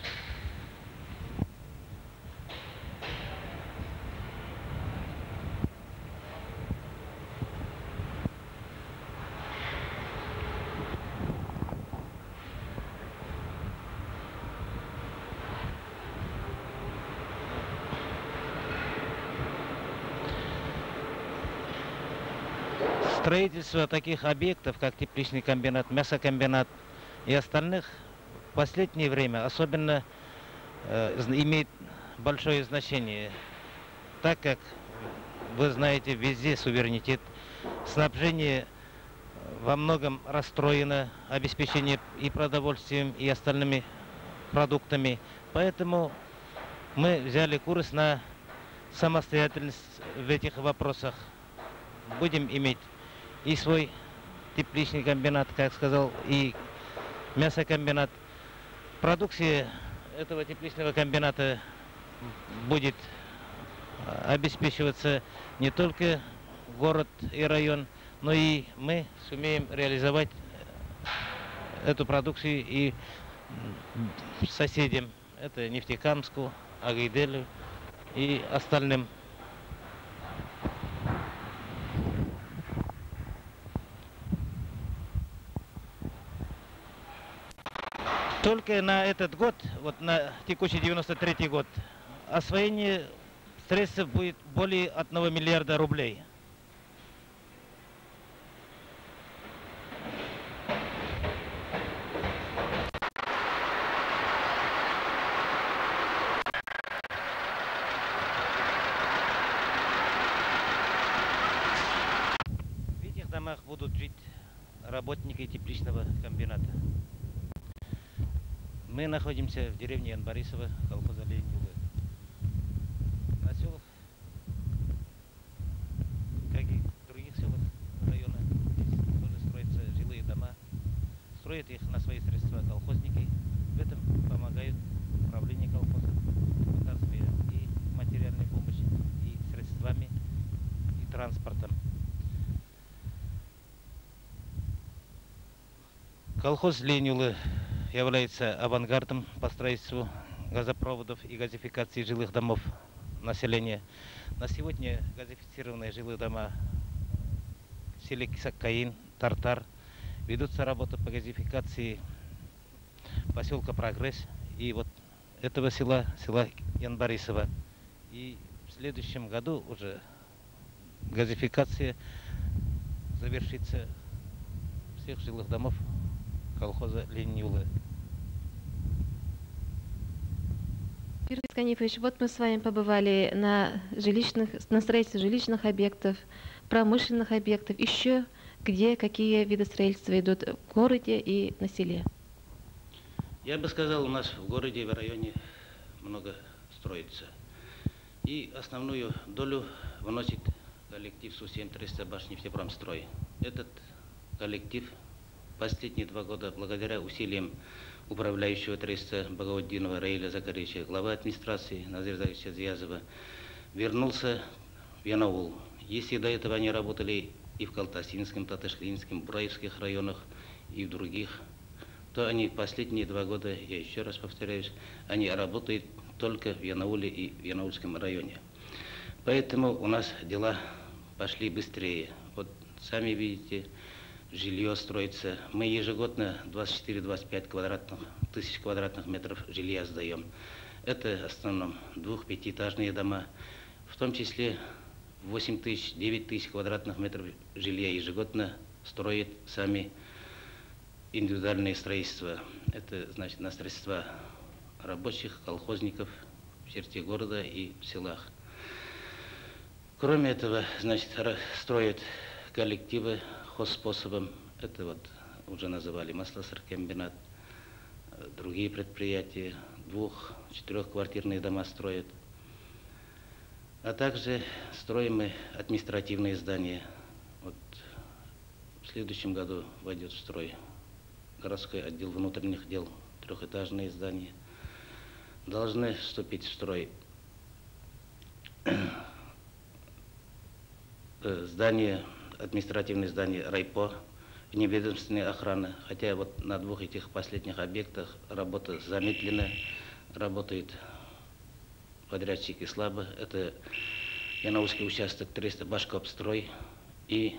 Строительство таких объектов, как тепличный комбинат, мясокомбинат и остальных, в последнее время особенно имеет большое значение, так как, вы знаете, везде суверенитет, снабжение во многом расстроено, обеспечение и продовольствием, и остальными продуктами. Поэтому мы взяли курс на самостоятельность в этих вопросах. Будем иметь и свой тепличный комбинат, как сказал, и мясокомбинат. Продукция этого тепличного комбината будет обеспечиваться не только город и район, но и мы сумеем реализовать эту продукцию и соседям. Это Нефтекамску, Агайделю и остальным. Только на этот год, вот на текущий 93-й год, освоение средств будет более 1 миллиарда рублей. В этих домах будут жить работники тепличного комбината. Мы находимся в деревне Янбарисово, колхоза Ленинюга. Поселок на свои средства колхозники. В этом помогают управление колхоза, и материальной помощью, и средствами, и транспортом. Колхоз Ленюлы является авангардом по строительству газопроводов и газификации жилых домов населения. На сегодня газифицированные жилые дома в селе Кисаккаин, Тартар. Ведутся работы по газификации поселка Прогресс и вот этого села Янбарисово. И в следующем году уже газификация завершится всех жилых домов колхоза Ленюлы. Юрий Канифович, вот мы с вами побывали на строительстве жилищных объектов, промышленных объектов, еще где какие виды строительства идут в городе и на селе. Я бы сказал, у нас в городе и в районе много строится. И основную долю выносит коллектив Су-7-300 Башнефтепромстрой. Этот коллектив последние 2 года, благодаря усилиям управляющего тресса Багаутдинова Раиля Закаревича, главы администрации Назира Зиязова, вернулся в Янаул. Если до этого они работали и в Калтасинском, Татышлинском, Бураевских районах, и в других, то они последние 2 года, я еще раз повторяюсь, они работают только в Янауле и в Янаульском районе. Поэтому у нас дела пошли быстрее. Вот сами видите, жилье строится. Мы ежегодно 24-25 тысяч квадратных метров жилья сдаем. Это в основном 2-5-этажные дома, в том числе 8 тысяч, 9 тысяч квадратных метров жилья ежегодно строят сами индивидуальные строительства. Это значит на средства рабочих, колхозников в черте города и в селах. Кроме этого, значит, строят коллективы хозспособом. Это вот уже называли маслосаркомбинат, другие предприятия, 2-4-квартирные дома строят. А также строим мы административные здания. Вот в следующем году войдет в строй городской отдел внутренних дел, 3-этажные здания. Должны вступить в строй административные здания райпо, вневедомственная охрана. Хотя вот на 2 этих последних объектах работа замедлена, работают подрядчики слабо. Это Янаульский участок треста Башкопстрой и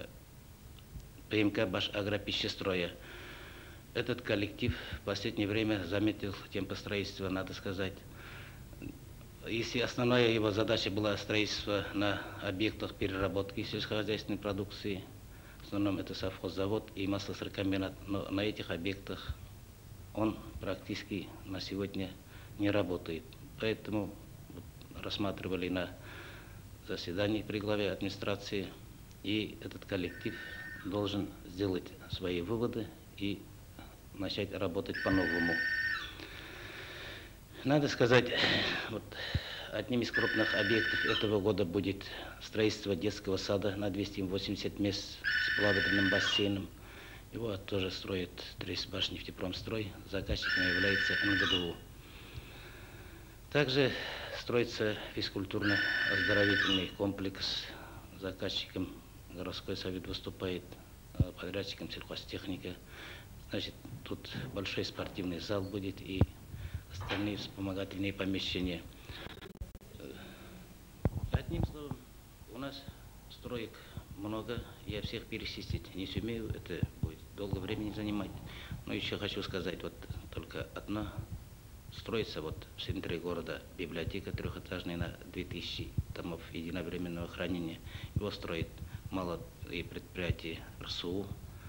ПМК Башагропищестроя. Этот коллектив в последнее время заметил темпы строительства, надо сказать. Если основная его задача была строительство на объектах переработки сельскохозяйственной продукции, в основном это совхоззавод и маслосаркомбинат, но на этих объектах он практически на сегодня не работает. Поэтому рассматривали на заседании при главе администрации, и этот коллектив должен сделать свои выводы и начать работать по-новому. Надо сказать, вот одним из крупных объектов этого года будет строительство детского сада на 280 мест с плавательным бассейном. Его тоже строит тресс Башнефтепромстрой, заказчиком является НГДУ. Также строится физкультурно-оздоровительный комплекс, заказчиком городской совет выступает, подрядчиком сельхозтехника. Значит, тут большой спортивный зал будет и остальные вспомогательные помещения. Одним словом, у нас строек много, я всех перечислить не сумею, это будет долго времени занимать. Но еще хочу сказать, вот только одно. Строится вот в центре города библиотека 3-этажная на 2000 домов единовременного хранения. Его строит малое предприятие РСУ.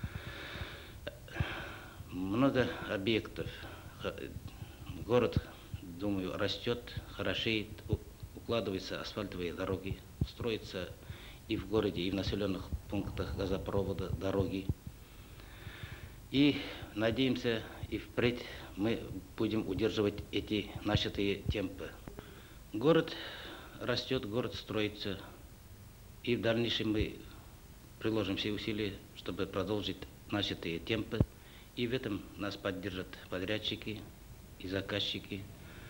Много объектов. Город, думаю, растет, хорошеет, укладываются асфальтовые дороги, строятся и в городе, и в населенных пунктах газопровода, дороги. И надеемся, и впредь мы будем удерживать эти начатые темпы. Город растет, город строится, и в дальнейшем мы приложим все усилия, чтобы продолжить начатые темпы И в этом нас поддержат подрядчики и заказчики.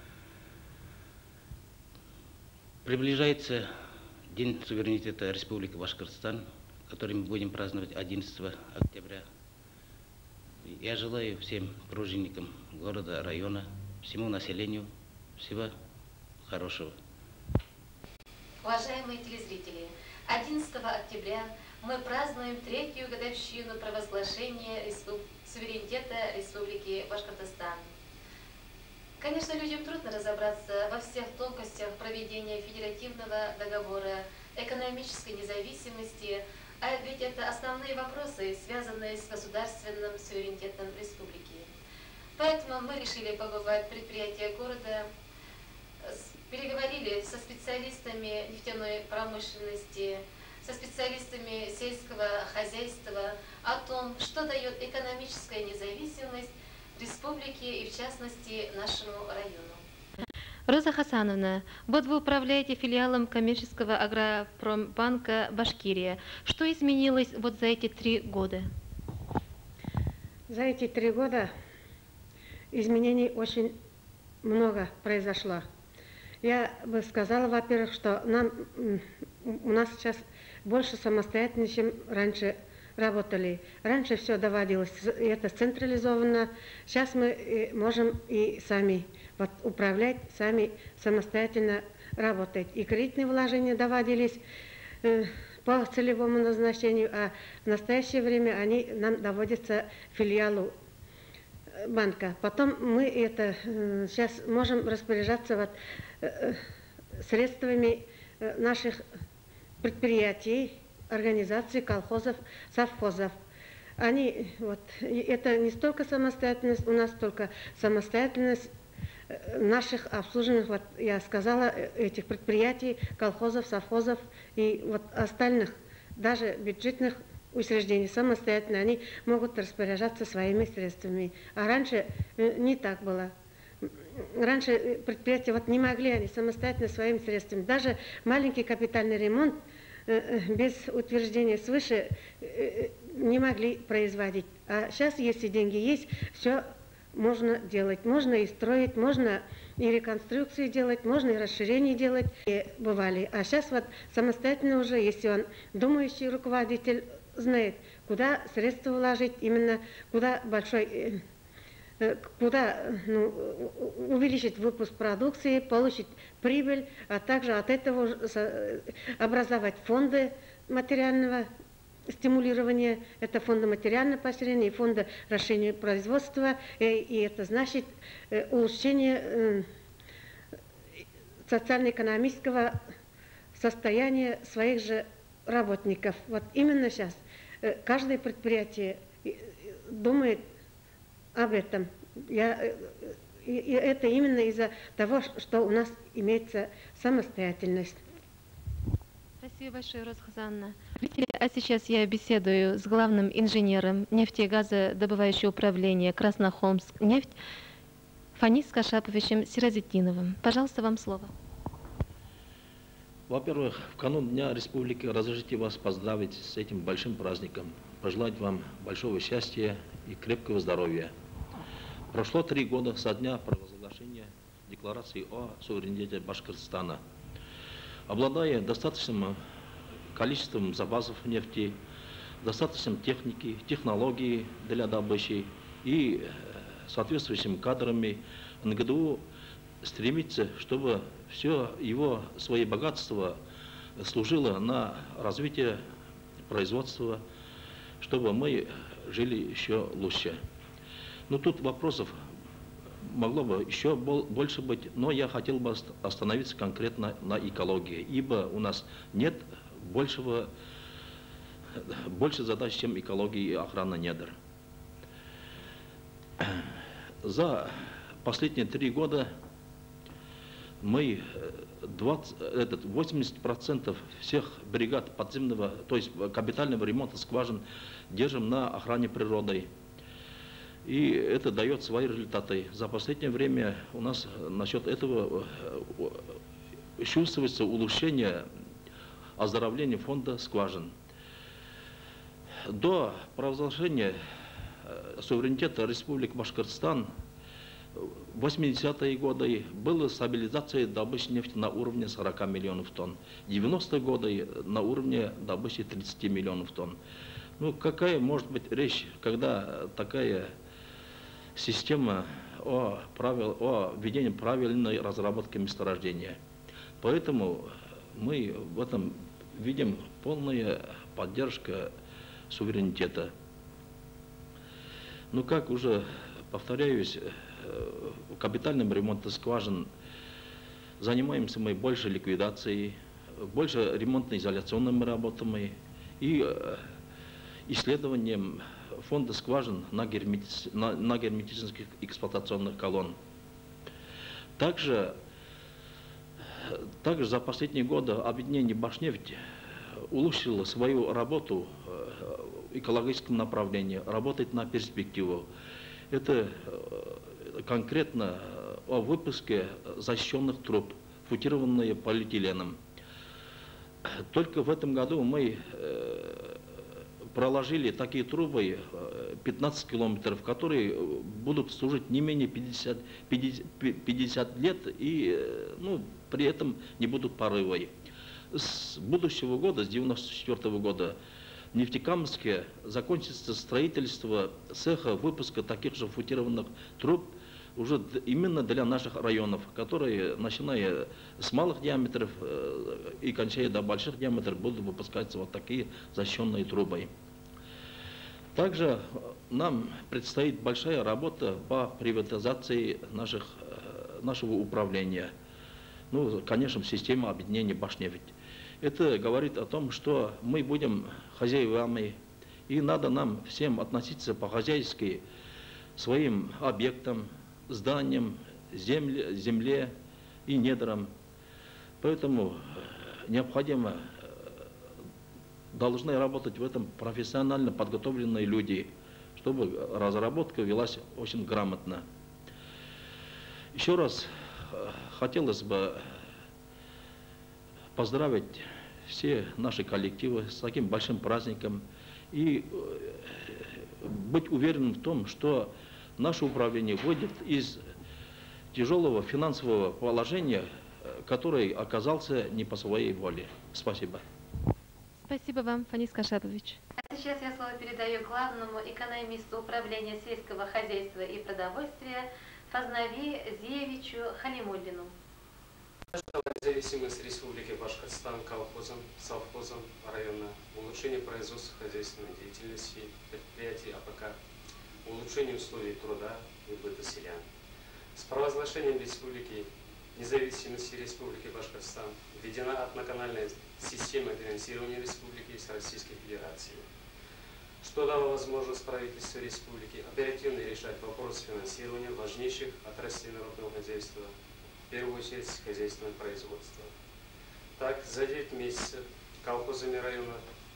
Приближается День суверенитета Республики Башкортостан, который мы будем праздновать 11 октября. Я желаю всем труженикам города, района, всему населению всего хорошего. Уважаемые телезрители, 11 октября мы празднуем 3-ю годовщину провозглашения суверенитета Республики Башкортостан. Конечно, людям трудно разобраться во всех тонкостях проведения федеративного договора, экономической независимости, а ведь это основные вопросы, связанные с государственным суверенитетом республики. Поэтому мы решили побывать в предприятии города, переговорили со специалистами нефтяной промышленности, со специалистами сельского хозяйства о том, что дает экономическая независимость республики и, в частности, нашему району. Роза Хасановна, вот вы управляете филиалом коммерческого агропромбанка Башкирия. Что изменилось вот за эти 3 года? За эти 3 года изменений очень много произошло. Я бы сказала, во-первых, что у нас сейчас больше самостоятельно, чем раньше работали. Раньше все доводилось, это централизованно. Сейчас мы можем и сами управлять, сами самостоятельно работать. И кредитные вложения доводились по целевому назначению, а в настоящее время они нам доводятся филиалу банка. Потом мы сейчас можем распоряжаться средствами наших предприятий, организаций, колхозов, совхозов. Это не столько самостоятельность, у нас только самостоятельность наших обслуженных, я сказала, этих предприятий, колхозов, совхозов и остальных, даже бюджетных учреждений самостоятельно, они могут распоряжаться своими средствами. А раньше не так было. Раньше предприятия не могли они самостоятельно своими средствами. Даже маленький капитальный ремонт без утверждения свыше не могли производить. А сейчас, если деньги есть, все можно делать. Можно и строить, можно и реконструкции делать, можно и расширение делать. И бывали. А сейчас самостоятельно уже, если он думающий руководитель, знает, куда средства вложить, именно куда увеличить выпуск продукции, получить прибыль, а также от этого образовать фонды материального стимулирования, это фонды материального поощрения и фонды расширения производства, и это значит улучшение социально-экономического состояния своих же работников. Именно сейчас каждое предприятие думает об этом. И это именно из-за того, что у нас имеется самостоятельность. Спасибо большое, Роза Хасановна. А сейчас я беседую с главным инженером нефти и газодобывающего управления Краснохолмск нефть Фанис Кашаповичем Сиразетдиновым. Пожалуйста, вам слово. Во-первых, в канун Дня Республики разрешите вас поздравить с этим большим праздником, пожелать вам большого счастья и крепкого здоровья. Прошло 3 года со дня провозглашения Декларации о суверенитете Башкортостана. Обладая достаточным количеством запасов нефти, достаточным техники, технологий для добычи и соответствующими кадрами, НГДУ стремится, чтобы все свои богатства служило на развитие производства, чтобы мы жили еще лучше. Тут вопросов могло бы еще больше быть, но я хотел бы остановиться конкретно на экологии, ибо у нас нет больше задач, чем экология и охрана недр. За последние 3 года мы 80% всех бригад подземного, то есть капитального ремонта скважин держим на охране природы. И это дает свои результаты. За последнее время у нас насчет этого чувствуется улучшение оздоровления фонда скважин. До провозглашения суверенитета Республики Башкортостан в 80-е годы была стабилизация добычи нефти на уровне 40 миллионов тонн. В 90-е годы на уровне добычи 30 миллионов тонн. Ну, какая может быть речь, когда такая система о введении правильной разработки месторождения? Поэтому мы в этом видим полная поддержка суверенитета. Ну, как уже повторяюсь, капитальным ремонтом скважин занимаемся мы больше ликвидацией, больше ремонтно-изоляционными работами и исследованием фонда скважин на герметических эксплуатационных колонн. Также за последние годы объединение «Башнефть» улучшило свою работу в экологическом направлении, работает на перспективу. Это конкретно о выпуске защищенных труб, футированные полиэтиленом. Только в этом году мы проложили такие трубы 15 километров, которые будут служить не менее 50 лет и при этом не будут порывой. С будущего года, с 1994 года, в Нефтекамске закончится строительство цеха выпуска таких же футированных труб уже именно для наших районов, которые, начиная с малых диаметров и кончая до больших диаметров, будут выпускаться вот такие защищенные трубы. Также нам предстоит большая работа по приватизации нашего управления. Ну, конечно, система объединения «Башнефть». Это говорит о том, что мы будем хозяевами, и надо нам всем относиться по-хозяйски своим объектам, зданиям, земле и недрам. Поэтому необходимо, должны работать в этом профессионально подготовленные люди, чтобы разработка велась очень грамотно. Еще раз хотелось бы поздравить все наши коллективы с таким большим праздником и быть уверенным в том, что наше управление выйдет из тяжелого финансового положения, который оказался не по своей воле. Спасибо. Спасибо вам, Фанис Кашапович. А сейчас я слово передаю главному экономисту управления сельского хозяйства и продовольствия Фазнави Зиевичу Халимуллину. Независимость Республики Башкортостан колхозом, совхозом района, улучшение производства хозяйственной деятельности предприятий АПК, улучшение условий труда и быта селян. С провозглашением Республики Независимости Республики Башкортостан введена одноканальная система финансирования Республики с Российской Федерацией, что дало возможность правительству Республики оперативно решать вопросы финансирования важнейших отраслей народного хозяйства, в первую очередь хозяйственное производство. Так, за 9 месяцев колхозами района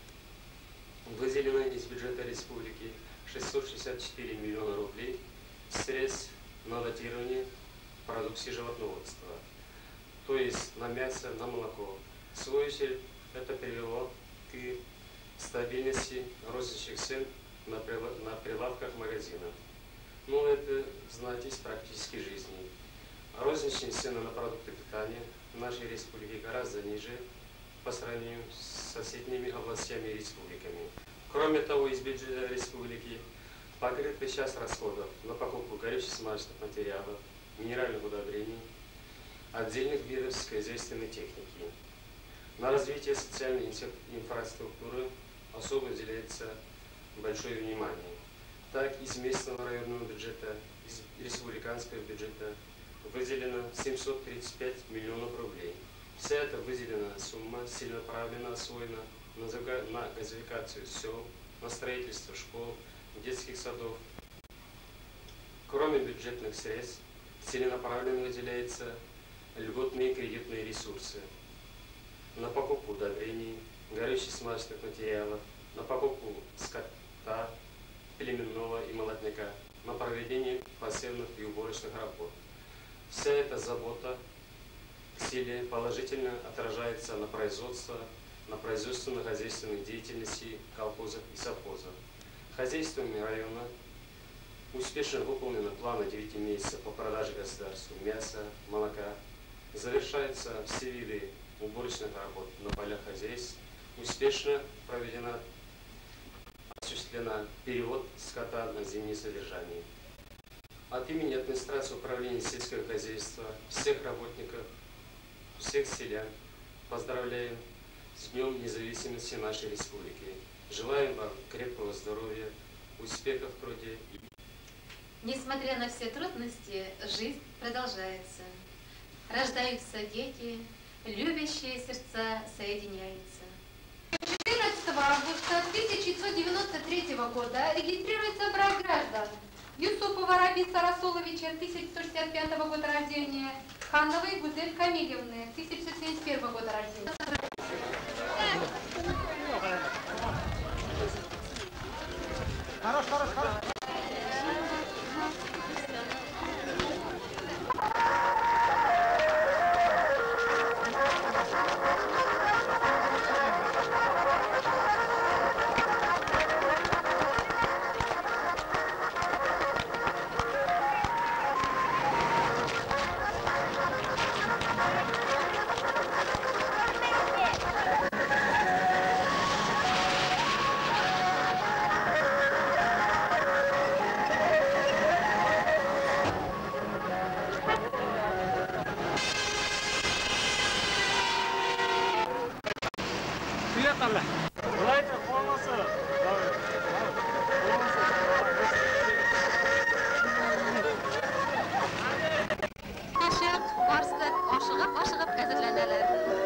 выделено из бюджета республики 664 миллиона рублей средств на датирование продукции животноводства, то есть на мясо, на молоко. В свою очередь, это привело к стабильности розничных цен на прилавках магазинов. Но это, знаете, из практической жизни. Розничные цены на продукты питания в нашей республике гораздо ниже по сравнению с соседними областями и республиками. Кроме того, из бюджета республики покрыты часть расходов на покупку горюче-смазочных материалов, минеральных удобрений, отдельных видов хозяйственной техники. На развитие социальной инфраструктуры особо уделяется большое внимание. Так, из местного районного бюджета, из республиканского бюджета выделено 735 миллионов рублей. Вся эта выделенная сумма целенаправленно освоена на газификацию сел, на строительство школ, детских садов. Кроме бюджетных средств, целенаправленно выделяются льготные кредитные ресурсы на покупку удобрений, горюче-смазочных материалов, на покупку скота, племенного и молодняка, на проведение посевных и уборочных работ. Вся эта забота к селе положительно отражается на производственно-хозяйственной деятельности колхозов и совхозов. Хозяйствами района Успешно выполнены планы 9 месяцев по продаже государству мяса, молока. Завершаются все виды уборочных работ на полях хозяйств. Успешно осуществлена перевод скота на зимнее содержание. От имени администрации управления сельского хозяйства, всех работников, всех селян поздравляем с Днем независимости нашей республики. Желаем вам крепкого здоровья, успехов в труде. Несмотря на все трудности, жизнь продолжается. Рождаются дети, любящие сердца соединяются. 14 августа 1993 года регистрируется брак граждан Юсупова Рабиса Расуловича, 1965 года рождения, Хановой Гузель Камильевны, 1971 года рождения. Хорош. Ашыгып әзерләнәләр.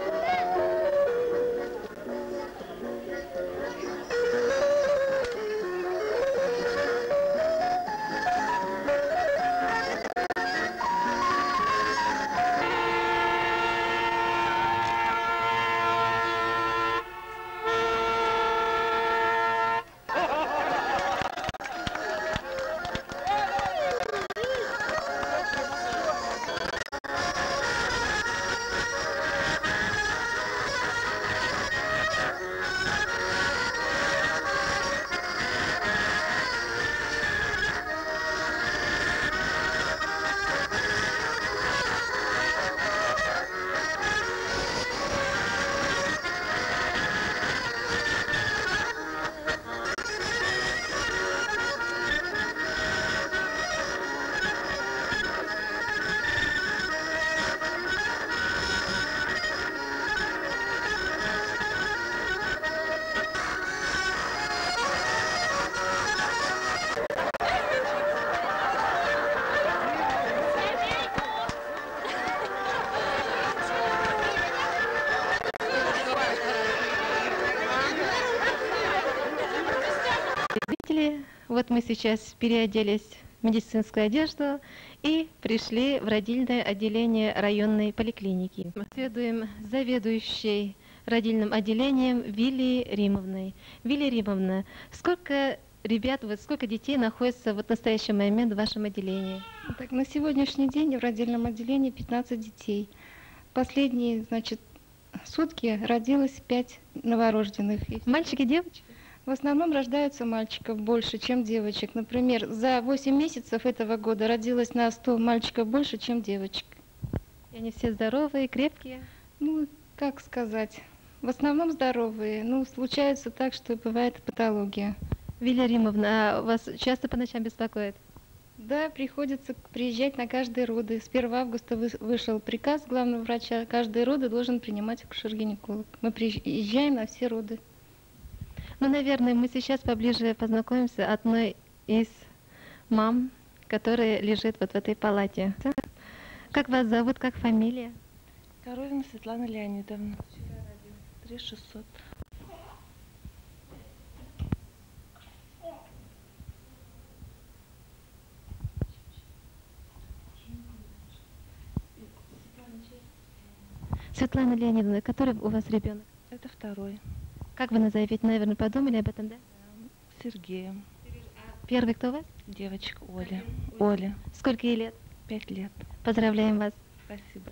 Вот мы сейчас переоделись в медицинскую одежду и пришли в родильное отделение районной поликлиники. Мы следуем заведующей родильным отделением Вилли Римовной. Вилли Римовна, сколько ребят, сколько детей находится в настоящий момент в вашем отделении? Так, на сегодняшний день в родильном отделении 15 детей. Последние, значит, сутки родилось 5 новорожденных. Мальчики и девочки? В основном рождаются мальчиков больше, чем девочек. Например, за 8 месяцев этого года родилось на 100 мальчиков больше, чем девочек. И они все здоровые, крепкие? Ну, как сказать. В основном здоровые. Ну, случается так, что бывает патология. Вилли Римовна, а вас часто по ночам беспокоит? Да, приходится приезжать на каждые роды. С 1 августа вышел приказ главного врача. Каждые роды должен принимать акушер-гинеколог. Мы приезжаем на все роды. Ну, наверное, мы сейчас поближе познакомимся с одной из мам, которая лежит вот в этой палате. Как вас зовут, как фамилия? Коровина Светлана Леонидовна. 3600. Светлана Леонидовна, который у вас ребенок? Это второй. Как вы назовете? Наверное, подумали об этом, да? Сергеем. Первый кто у вас? Девочка Оля. Оля. Сколько ей лет? 5 лет. Поздравляем вас. Спасибо.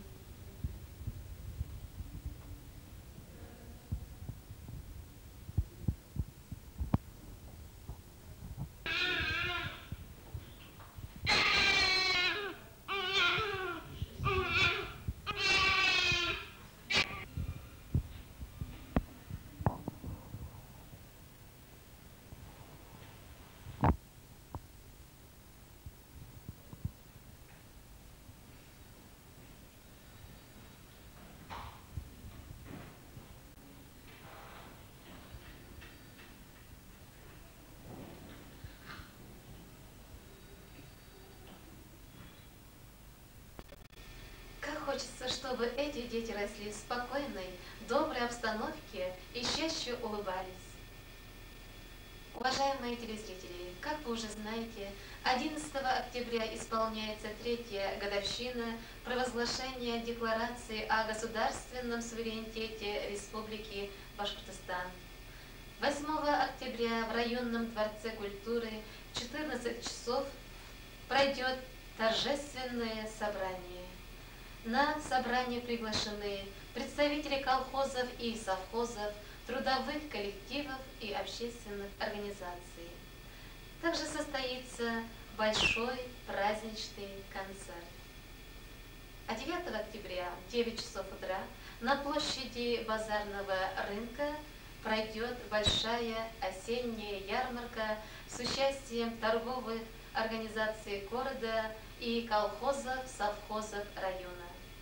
Хочется, чтобы эти дети росли в спокойной, доброй обстановке и чаще улыбались. Уважаемые телезрители, как вы уже знаете, 11 октября исполняется 3-я годовщина провозглашения Декларации о государственном суверенитете Республики Башкортостан. 8 октября в районном дворце культуры в 14 часов пройдет торжественное собрание. На собрание приглашены представители колхозов и совхозов, трудовых коллективов и общественных организаций. Также состоится большой праздничный концерт. А 9 октября в 9 часов утра на площади базарного рынка пройдет большая осенняя ярмарка с участием торговых организаций города и колхозов, совхозов района.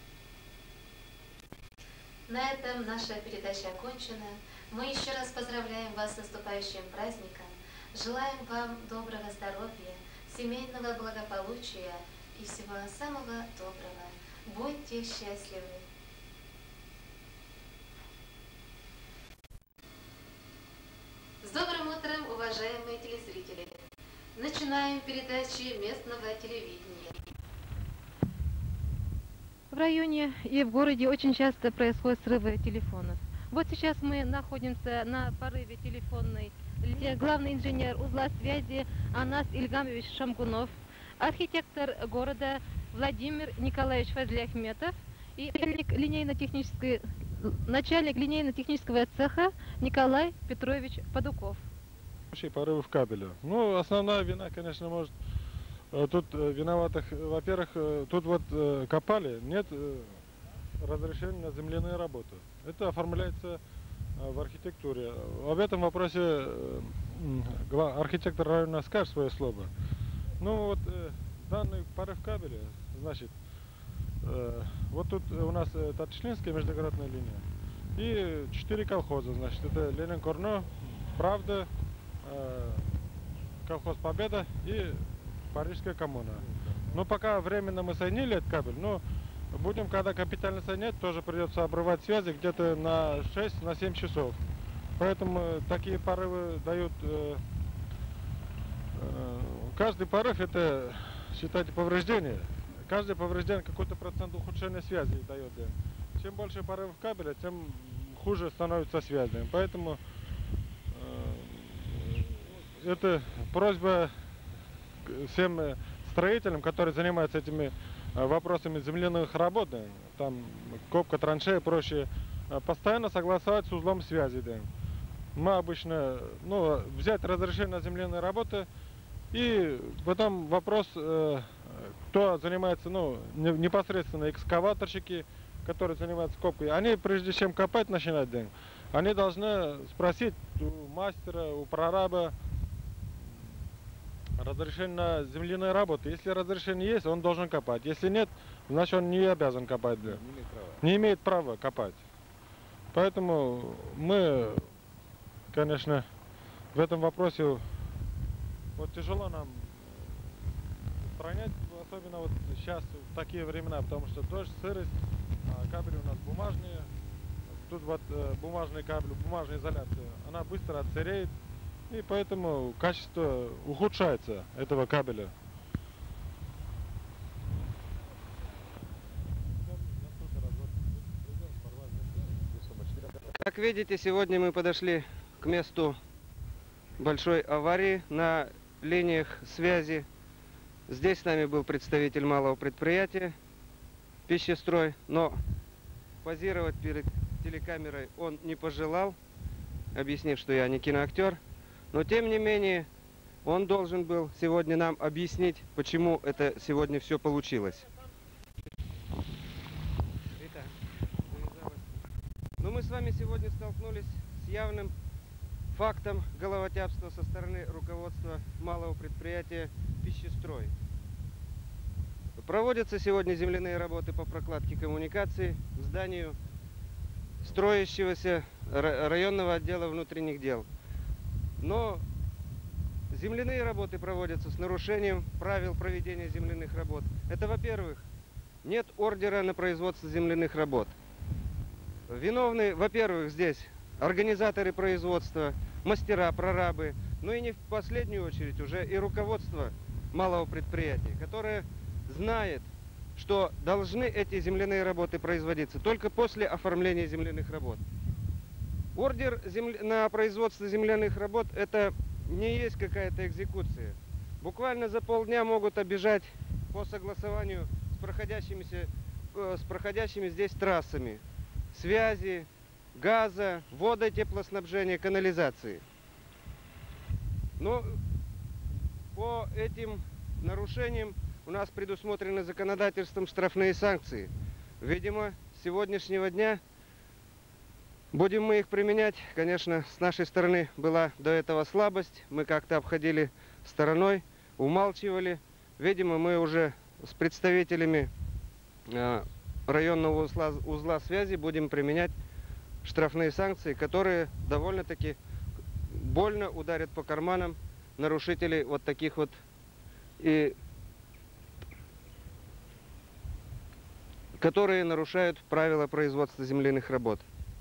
На этом наша передача окончена. Мы еще раз поздравляем вас с наступающим праздником. Желаем вам доброго здоровья, семейного благополучия и всего самого доброго. Будьте счастливы! С добрым утром, уважаемые телезрители! Начинаем передачи местного телевидения. В районе и в городе очень часто происходят срывы телефонов. Вот сейчас мы находимся на порыве телефонной линии. Главный инженер узла связи Анас Ильгамович Шамгунов, архитектор города Владимир Николаевич Фазлиахметов и начальник линейно-технического цеха Николай Петрович Падуков. Порывов кабеля. Ну, основная вина, конечно, может... Тут виноватых, во-первых, тут вот копали, нет разрешения на земляные работы. Это оформляется в архитектуре. Об этом вопросе архитектор района скажет свое слово. Ну вот данный порыв кабеля, значит, вот тут у нас Татышлинская междугородная линия и 4 колхоза, значит, это Ленин-Корно, Правда, колхоз Победа и Парижская коммуна. Но пока временно мы соединили этот кабель, но будем, когда капитально соединять, тоже придется обрывать связи где-то на 6-7 часов. Поэтому такие порывы дают... Каждый порыв это, считайте, повреждение. Каждое повреждение какой-то процент ухудшения связи дает. Чем больше порывов кабеля, тем хуже становится связи. Поэтому это просьба всем строителям, которые занимаются этими вопросами земляных работ, там копка траншеи и прочее, постоянно согласовать с узлом связи. Да. Мы обычно, взять разрешение на земляные работы, и потом вопрос, кто занимается, непосредственно экскаваторщики, которые занимаются копкой, они прежде чем копать начинать, да, они должны спросить у мастера, у прораба, разрешение на земляные работы. Если разрешение есть, он должен копать. Если нет, значит он не обязан копать. Да. Не имеет права копать. Поэтому мы, конечно, в этом вопросе вот тяжело нам устранять, особенно вот сейчас в такие времена, потому что дождь, сырость, а кабели у нас бумажные. Тут вот бумажный кабель, бумажная изоляция, она быстро отсыреет. И поэтому качество ухудшается этого кабеля. Как видите, сегодня мы подошли к месту большой аварии на линиях связи. Здесь с нами был представитель малого предприятия «Пищестрой», но позировать перед телекамерой он не пожелал, объяснив, что я не киноактер. Но тем не менее, он должен был сегодня нам объяснить, почему это сегодня все получилось. Но мы с вами сегодня столкнулись с явным фактом головотяпства со стороны руководства малого предприятия «Пищестрой». Проводятся сегодня земляные работы по прокладке коммуникаций к зданию строящегося районного отдела внутренних дел. Но земляные работы проводятся с нарушением правил проведения земляных работ. Это, во-первых, нет ордера на производство земляных работ. Виновны, во-первых, здесь организаторы производства, мастера, прорабы, но и не в последнюю очередь уже и руководство малого предприятия, которое знает, что должны эти земляные работы производиться только после оформления земляных работ. Ордер на производство земляных работ – это не есть какая-то экзекуция. Буквально за полдня могут обижать по согласованию с проходящими здесь трассами связи, газа, водо- и теплоснабжения, канализации. Но по этим нарушениям у нас предусмотрены законодательством штрафные санкции. Видимо, с сегодняшнего дня будем мы их применять. Конечно, с нашей стороны была до этого слабость. Мы как-то обходили стороной, умалчивали. Видимо, мы уже с представителями районного узла связи будем применять штрафные санкции, которые довольно-таки больно ударят по карманам нарушителей вот таких вот и которые нарушают правила производства земляных работ.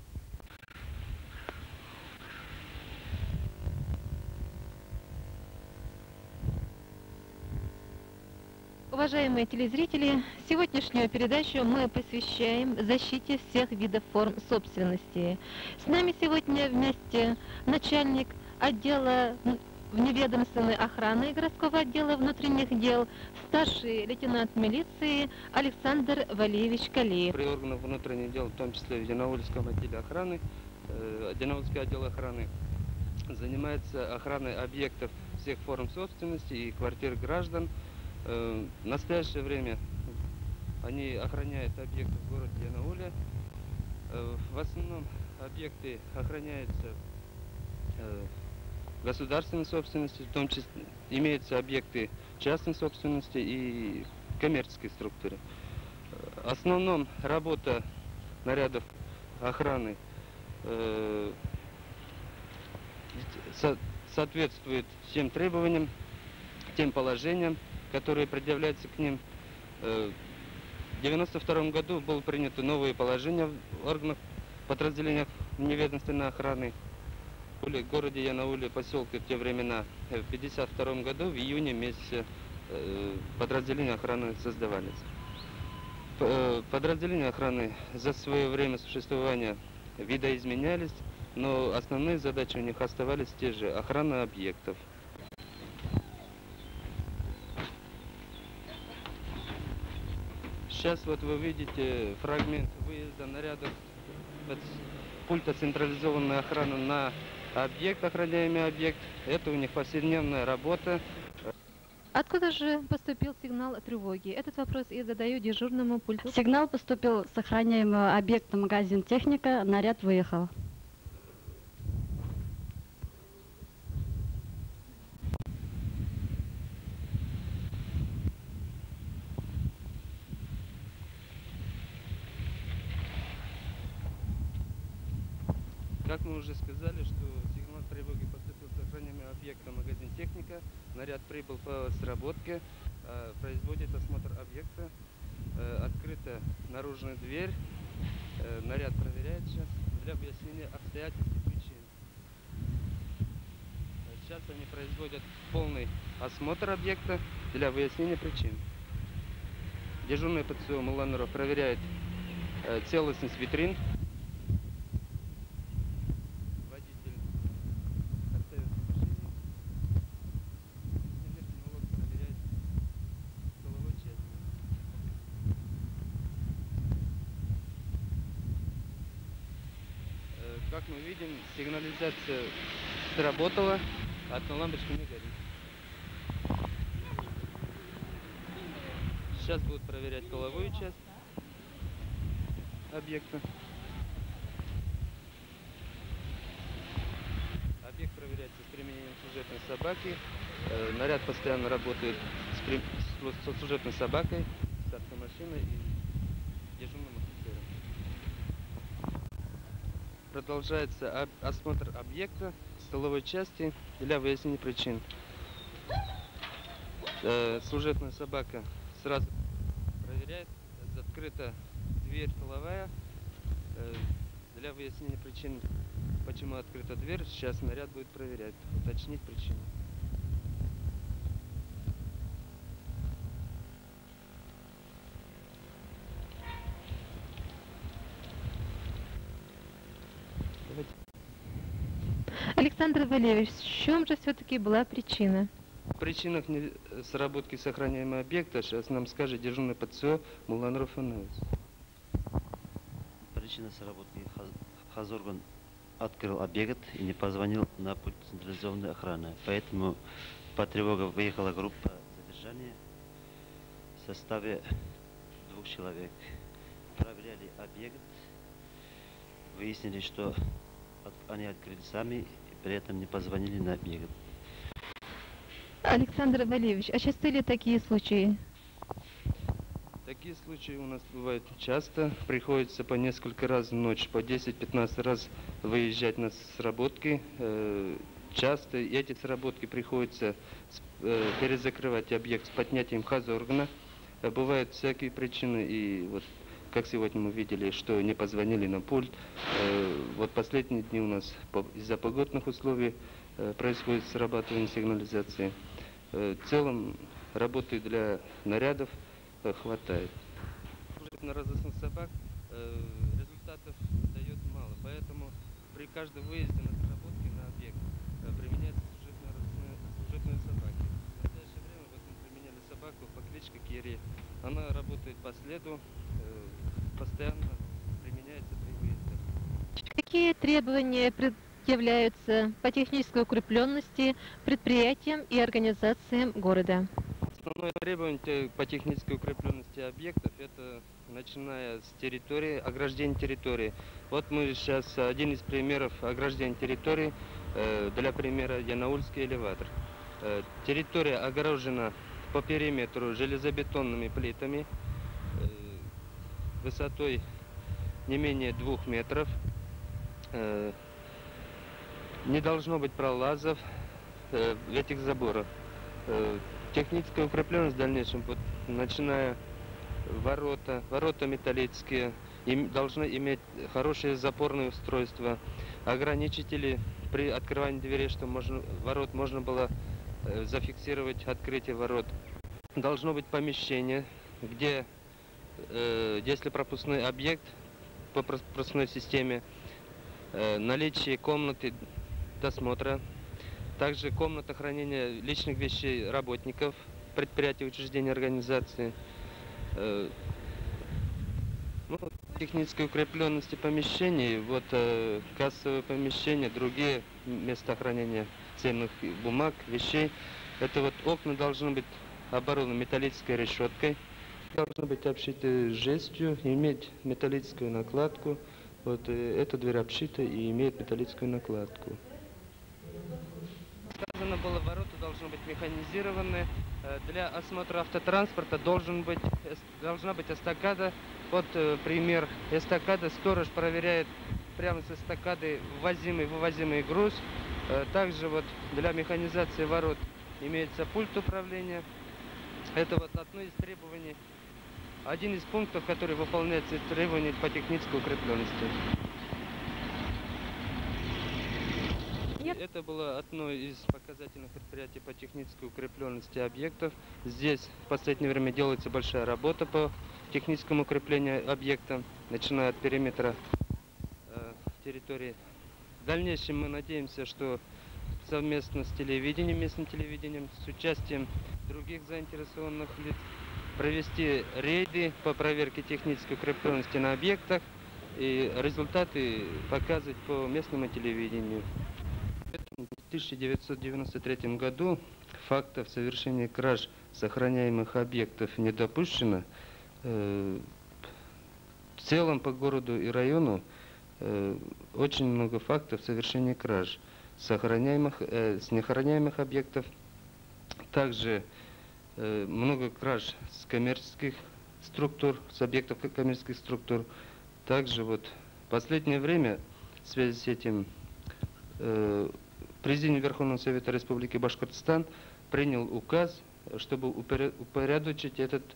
Уважаемые телезрители, сегодняшнюю передачу мы посвящаем защите всех видов форм собственности. С нами сегодня вместе начальник отдела вневедомственной охраны городского отдела внутренних дел, старший лейтенант милиции Александр Валиевич Калиев. При органах внутренних дел, в том числе в Янаульском отделе охраны, Янаульский отдел охраны занимается охраной объектов всех форм собственности и квартир граждан. В настоящее время они охраняют объекты в городе Янауле. В основном объекты охраняются государственной собственности, в том числе имеются объекты частной собственности и коммерческой структуры. В основном работа нарядов охраны соответствует тем требованиям, тем положениям, которые предъявляются к ним. В 1992 году было принято новые положения в органах, подразделениях вневедомственной охраны. В городе Янауле, поселке в те времена, в 1952 году, в июне месяце, подразделения охраны создавались. Подразделения охраны за свое время существования видоизменялись, но основные задачи у них оставались те же – охрана объектов. Сейчас вот вы видите фрагмент выезда нарядов пульта централизованной охраны на объект, охраняемый объект. Это у них повседневная работа. Откуда же поступил сигнал о тревоге? Этот вопрос я задаю дежурному пульту. Сигнал поступил с охраняемого объекта магазин «Техника». Наряд выехал. Как мы уже сказали, что сигнал тревоги поступил с охраняемого объекта магазин «Техника». Наряд прибыл по сработке, производит осмотр объекта. Открыта наружная дверь. Наряд проверяет сейчас для выяснения обстоятельств и причин. Сейчас они производят полный осмотр объекта для выяснения причин. Дежурный ПЦО Мулануров проверяет целостность витрин. Как мы видим, сигнализация сработала, одна лампочка не горит. Сейчас будут проверять тыловую часть объекта. Объект проверяется с применением служебной собаки. Наряд постоянно работает с служебной собакой, с автомашиной и дежурным офицером. Продолжается осмотр объекта с тыловой части для выяснения причин. Служебная собака сразу проверяет открыта дверь тыловая. Для выяснения причин, почему открыта дверь, сейчас наряд будет проверять, уточнить причину. Александр Валерьевич, в чем же все-таки была причина? В причинах сработки сохраняемого объекта сейчас нам скажет дежурный ПЦО Муланров Ануис. Причина сработки Хозорган открыл объект и не позвонил на путь централизованной охраны. Поэтому по тревоге выехала группа задержания в составе 2 человек. Проверяли объект, выяснили, что они открыли сами и при этом не позвонили на объект. Александр Валерьевич, а часто ли такие случаи? Такие случаи у нас бывают часто. Приходится по несколько раз в ночь, по 10-15 раз выезжать на сработки. Часто эти сработки приходится перезакрывать объект с поднятием хозоргана. Бывают всякие причины, и вот как сегодня мы видели, что не позвонили на пульт. Вот последние дни у нас из-за погодных условий происходит срабатывание сигнализации. В целом работы для нарядов хватает. На розыскных собак результатов дает мало, поэтому при каждом выезде на сработки на объект применяются служебные собаки. В настоящее время вот мы применяли собаку по кличке Кири. Она работает по следу, постоянно применяется при выездах. Какие требования предъявляются по технической укрепленности предприятиям и организациям города? Основное требование по технической укрепленности объектов — это начиная с территории, ограждения территории. Вот мы сейчас один из примеров ограждения территории. Для примера Янаульский элеватор. Территория огорожена по периметру железобетонными плитами высотой не менее 2 метров. Не должно быть пролазов в этих заборах. Техническая укрепленность в дальнейшем, вот, начиная ворота металлические, должны иметь хорошее запорное устройство, ограничители при открывании дверей, чтобы ворот можно было зафиксировать открытие ворот. Должно быть помещение, где, если пропускной объект по пропускной системе, наличие комнаты досмотра, также комната хранения личных вещей работников предприятий, учреждений, организации, технической укрепленности помещений, вот кассовые помещения, другие места хранения ценных бумаг, вещей. Это вот окна должны быть оборудованы металлической решеткой, должны быть обшиты жестью, иметь металлическую накладку. Вот эта дверь обшита и имеет металлическую накладку. Сказано было, ворота должны быть механизированы. Для осмотра автотранспорта должна быть эстакада. Вот пример эстакады. Сторож проверяет прямо с эстакады вывозимый груз. Также вот для механизации ворот имеется пульт управления. Это вот одно из требований, один из пунктов, который выполняется требования по технической укрепленности. Это было одно из показательных предприятий по технической укрепленности объектов. Здесь в последнее время делается большая работа по техническому укреплению объекта, начиная от периметра территории. В дальнейшем мы надеемся, что совместно с телевидением, местным телевидением, с участием других заинтересованных лиц, провести рейды по проверке технической укрепленности на объектах и результаты показывать по местному телевидению. В 1993 году фактов совершения краж сохраняемых объектов не допущено. В целом по городу и району очень много фактов совершения краж с неохраняемых объектов. Также много краж с коммерческих структур, с объектов коммерческих структур. Также вот в последнее время в связи с этим Президент Верховного Совета Республики Башкортостан принял указ, чтобы упорядочить этот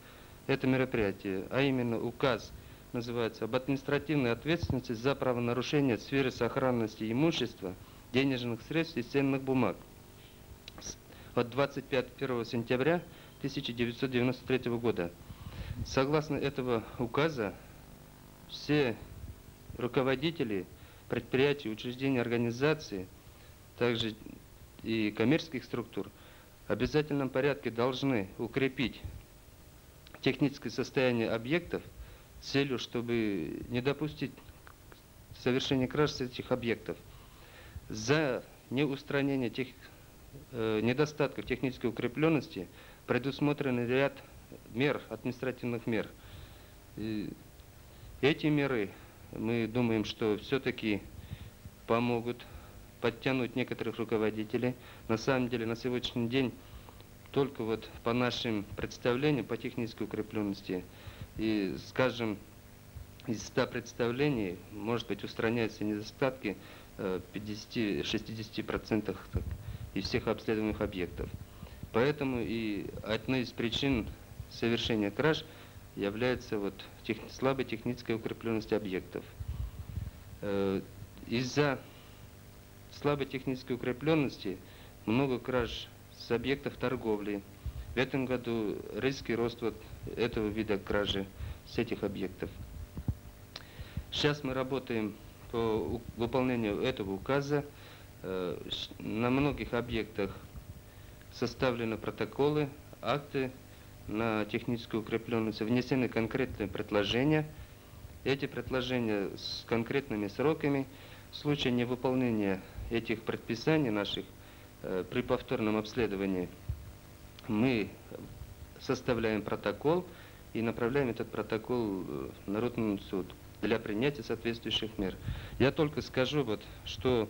это мероприятие, а именно указ называется «Об административной ответственности за правонарушение в сфере сохранности имущества, денежных средств и ценных бумаг» от 25 сентября 1993 года. Согласно этого указа, все руководители предприятий, учреждений, организаций, также и коммерческих структур в обязательном порядке должны укрепить техническое состояние объектов с целью, чтобы не допустить совершения краж с этих объектов. За неустранение тех недостатков технической укрепленности предусмотрен ряд мер, административных мер. И эти меры, мы думаем, что все-таки помогут подтянуть некоторых руководителей. На самом деле, на сегодняшний день, только вот по нашим представлениям по технической укрепленности, и, скажем, из 100 представлений, может быть, устраняются недостатки 50-60% из всех обследуемых объектов. Поэтому и одной из причин совершения краж является вот слабой технической укрепленности объектов. Из-за слабой технической укрепленности много краж с объектов торговли. В этом году резкий рост вот этого вида кражи с этих объектов. Сейчас мы работаем по выполнению этого указа. На многих объектах составлены протоколы, акты на техническую укрепленность, внесены конкретные предложения. Эти предложения с конкретными сроками. В случае невыполнения этих предписаний наших при повторном обследовании мы составляем протокол и направляем этот протокол в Народный суд для принятия соответствующих мер. Я только скажу, вот, что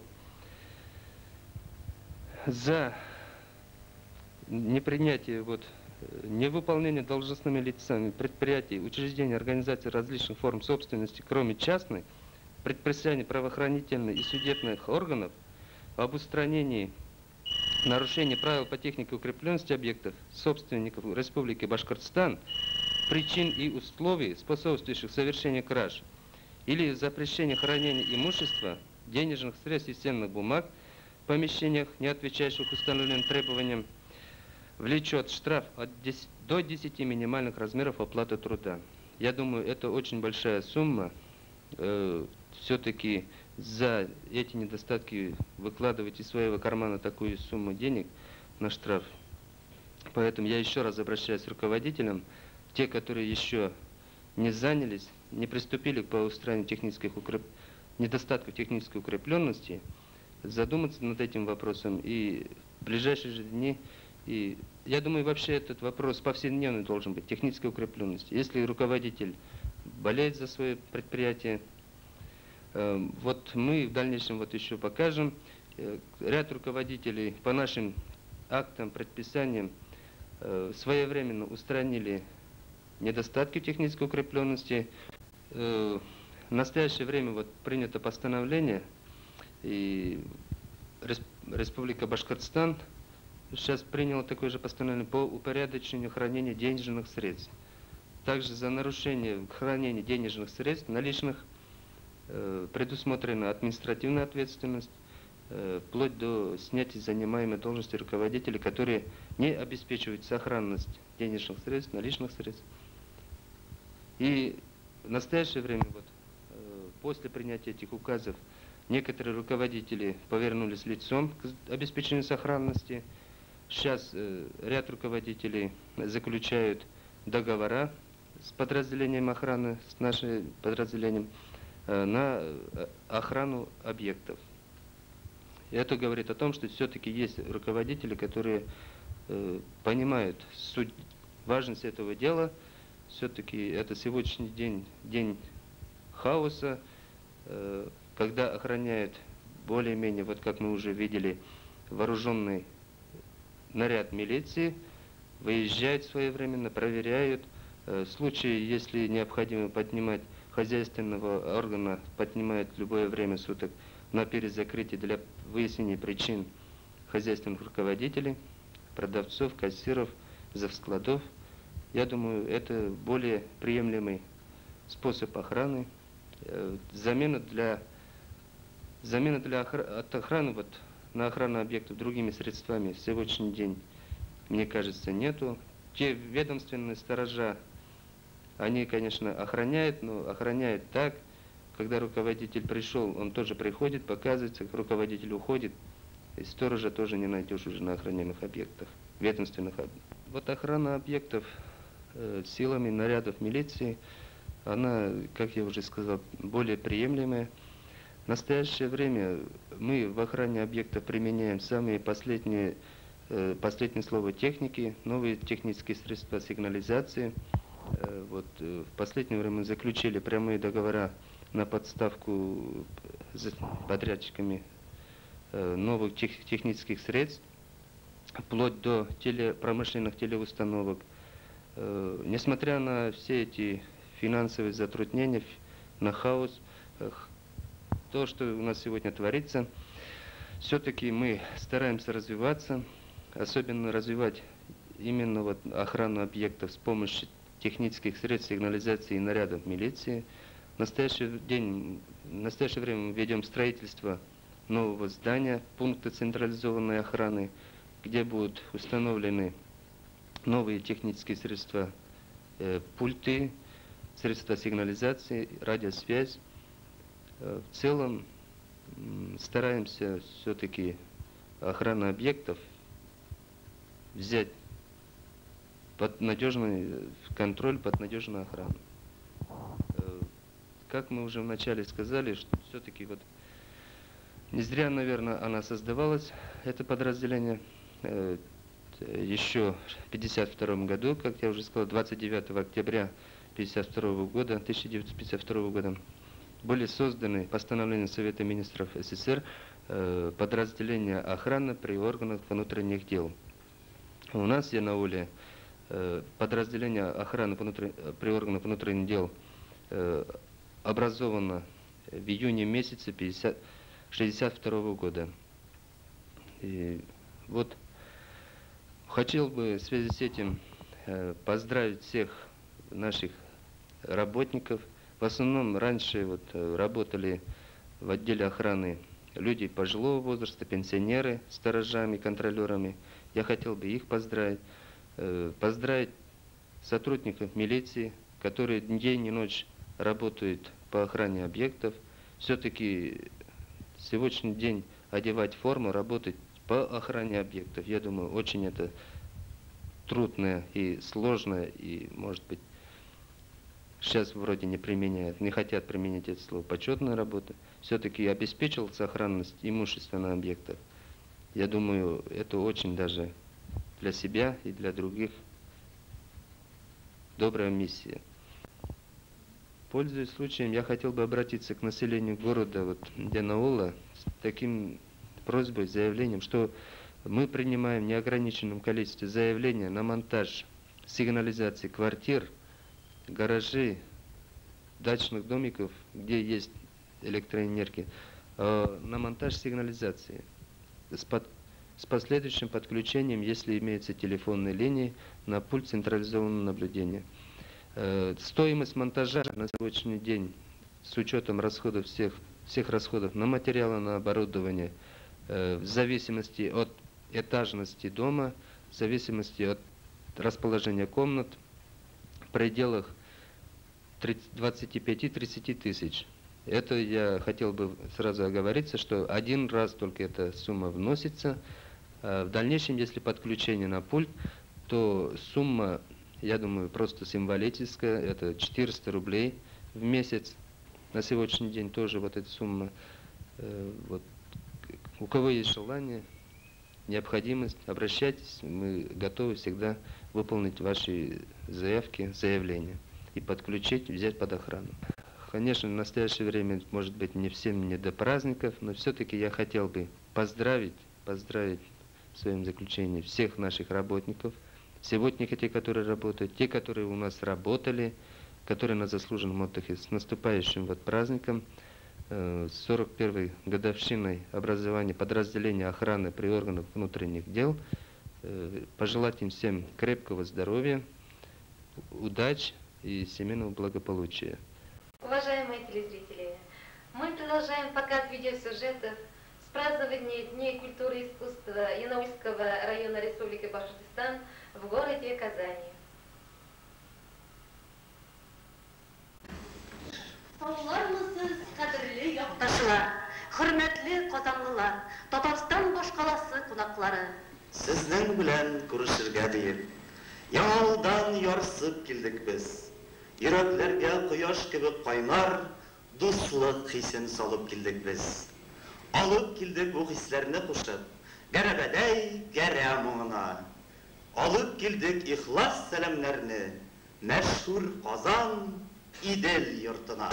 за непринятие, невыполнение должностными лицами предприятий, учреждений, организаций различных форм собственности, кроме частной, предписаний правоохранительных и судебных органов об устранении нарушений правил по технике укрепленности объектов собственников Республики Башкортостан, причин и условий, способствующих совершению краж, или запрещение хранения имущества, денежных средств и ценных бумаг в помещениях, не отвечающих установленным требованиям, влечет штраф до 10 минимальных размеров оплаты труда. Я думаю, это очень большая сумма. Все-таки за эти недостатки выкладывать из своего кармана такую сумму денег на штраф. Поэтому я еще раз обращаюсь к руководителям, те, которые еще не занялись, не приступили к устранению недостатков технической укрепленности, задуматься над этим вопросом и в ближайшие же дни. И я думаю, вообще этот вопрос повседневный должен быть, технической укрепленности. Если руководитель болеет за свое предприятие, вот мы в дальнейшем вот еще покажем. Ряд руководителей по нашим актам, предписаниям своевременно устранили недостатки технической укрепленности. В настоящее время вот принято постановление, и Республика Башкортостан сейчас приняла такое же постановление по упорядочению хранения денежных средств. Также за нарушение хранения денежных средств наличных предусмотрена административная ответственность, вплоть до снятия занимаемой должности руководителей, которые не обеспечивают сохранность денежных средств, наличных средств. И в настоящее время, после принятия этих указов, некоторые руководители повернулись лицом к обеспечению сохранности. Сейчас ряд руководителей заключают договора с подразделением охраны, с нашим подразделением, на охрану объектов. И это говорит о том, что все-таки есть руководители, которые понимают суть, важность этого дела. Все-таки это сегодняшний день хаоса, когда охраняют более-менее, вот как мы уже видели, вооруженный наряд милиции, выезжают своевременно, проверяют. В случае, если необходимо поднимать хозяйственного органа, поднимают в любое время суток на перезакрытие для выяснения причин хозяйственных руководителей, продавцов, кассиров, завскладов Я думаю, это более приемлемый способ охраны. Замена от охраны вот, на охрану объектов другими средствами в сегодняшний день, мне кажется, нету. Те ведомственные сторожа, они, конечно, охраняют, но охраняют так, когда руководитель пришел, он тоже приходит, показывается, как руководитель уходит, и сторожа тоже не найдешь уже на охраняемых объектах, ведомственных объектах. Вот охрана объектов силами нарядов милиции, она, как я уже сказал, более приемлемая. В настоящее время мы в охране объектов применяем самые последние слово техники, новые технические средства сигнализации. Вот, в последнее время мы заключили прямые договора на подставку с подрядчиками новых технических средств, вплоть до промышленных телеустановок. Несмотря на все эти финансовые затруднения, на хаос, то, что у нас сегодня творится, все-таки мы стараемся развиваться, особенно развивать именно вот охрану объектов с помощью технических средств сигнализации и нарядов милиции. В настоящее время мы ведем строительство нового здания, пункта централизованной охраны, где будут установлены новые технические средства, пульты, средства сигнализации, радиосвязь. В целом стараемся все-таки охрану объектов взять под надежный контроль, под надежную охрану. Как мы уже вначале сказали, что все-таки вот не зря, наверное, она создавалась, это подразделение, еще в 1952 году, как я уже сказал, 29 октября 1952 года были созданы постановлением Совета министров СССР подразделения охраны при органах внутренних дел. У нас в Янауле подразделение охраны при органах внутренних дел образовано в июне месяце 1962 года. И вот хотел бы в связи с этим поздравить всех наших работников. В основном раньше вот работали в отделе охраны люди пожилого возраста, пенсионеры, сторожами, контролерами. Я хотел бы их поздравить. Поздравить сотрудников милиции, которые день и ночь работают по охране объектов. Все-таки сегодняшний день одевать форму, работать по охране объектов, я думаю, очень это трудное и сложное, и, может быть, сейчас вроде не применяют, не хотят применить это слово, почетная работа. Все-таки обеспечил сохранность имущества на объектах. Я думаю, это очень даже для себя и для других добрая миссия. Пользуясь случаем, я хотел бы обратиться к населению города Янаула с таким просьбой, заявлением, что мы принимаем в неограниченном количестве заявления на монтаж сигнализации квартир, гаражей, дачных домиков, где есть электроэнергия, на монтаж сигнализации с последующим подключением, если имеются телефонные линии, на пульт централизованного наблюдения. Стоимость монтажа на сегодняшний день с учетом расходов всех расходов на материалы, на оборудование, в зависимости от этажности дома, в зависимости от расположения комнат, в пределах 25-30 тысяч. Это я хотел бы сразу оговориться, что один раз только эта сумма вносится. В дальнейшем, если подключение на пульт, то сумма, я думаю, просто символическая, это 400 рублей в месяц. На сегодняшний день тоже вот эта сумма. Вот. У кого есть желание, необходимость, обращайтесь, мы готовы всегда выполнить ваши заявки, заявления и подключить, взять под охрану. Конечно, в настоящее время, может быть, не всем не до праздников, но все-таки я хотел бы поздравить в своем заключении всех наших работников, сегодня те, которые работают, те, которые у нас работали, которые на заслуженном отдыхе, с наступающим праздником, 41-й годовщиной образования подразделения охраны при органах внутренних дел. Пожелать им всем крепкого здоровья, удач и семейного благополучия. Уважаемые телезрители, мы продолжаем показ видеосюжетов с празднования Дней культуры и искусства Янаульского района Республики Башкортостан в городе Казани. Саулармысыз, кадірлі яқташылар, хөрмәтле Казанлылар, Татарстан башкаласы кунаклары. Сезнең белән күрешергә диеп, яңалдан ярсып килдек без. Йөрәкләргә кояш кебек кайнар, дуслык хисен салып килдек без. Алып килдек бу хисләрне кушып, гәрәбәдәй гәрә моңына. Алып килдек ихлас сәламнәрне, мәшһүр Казан Идел йортына.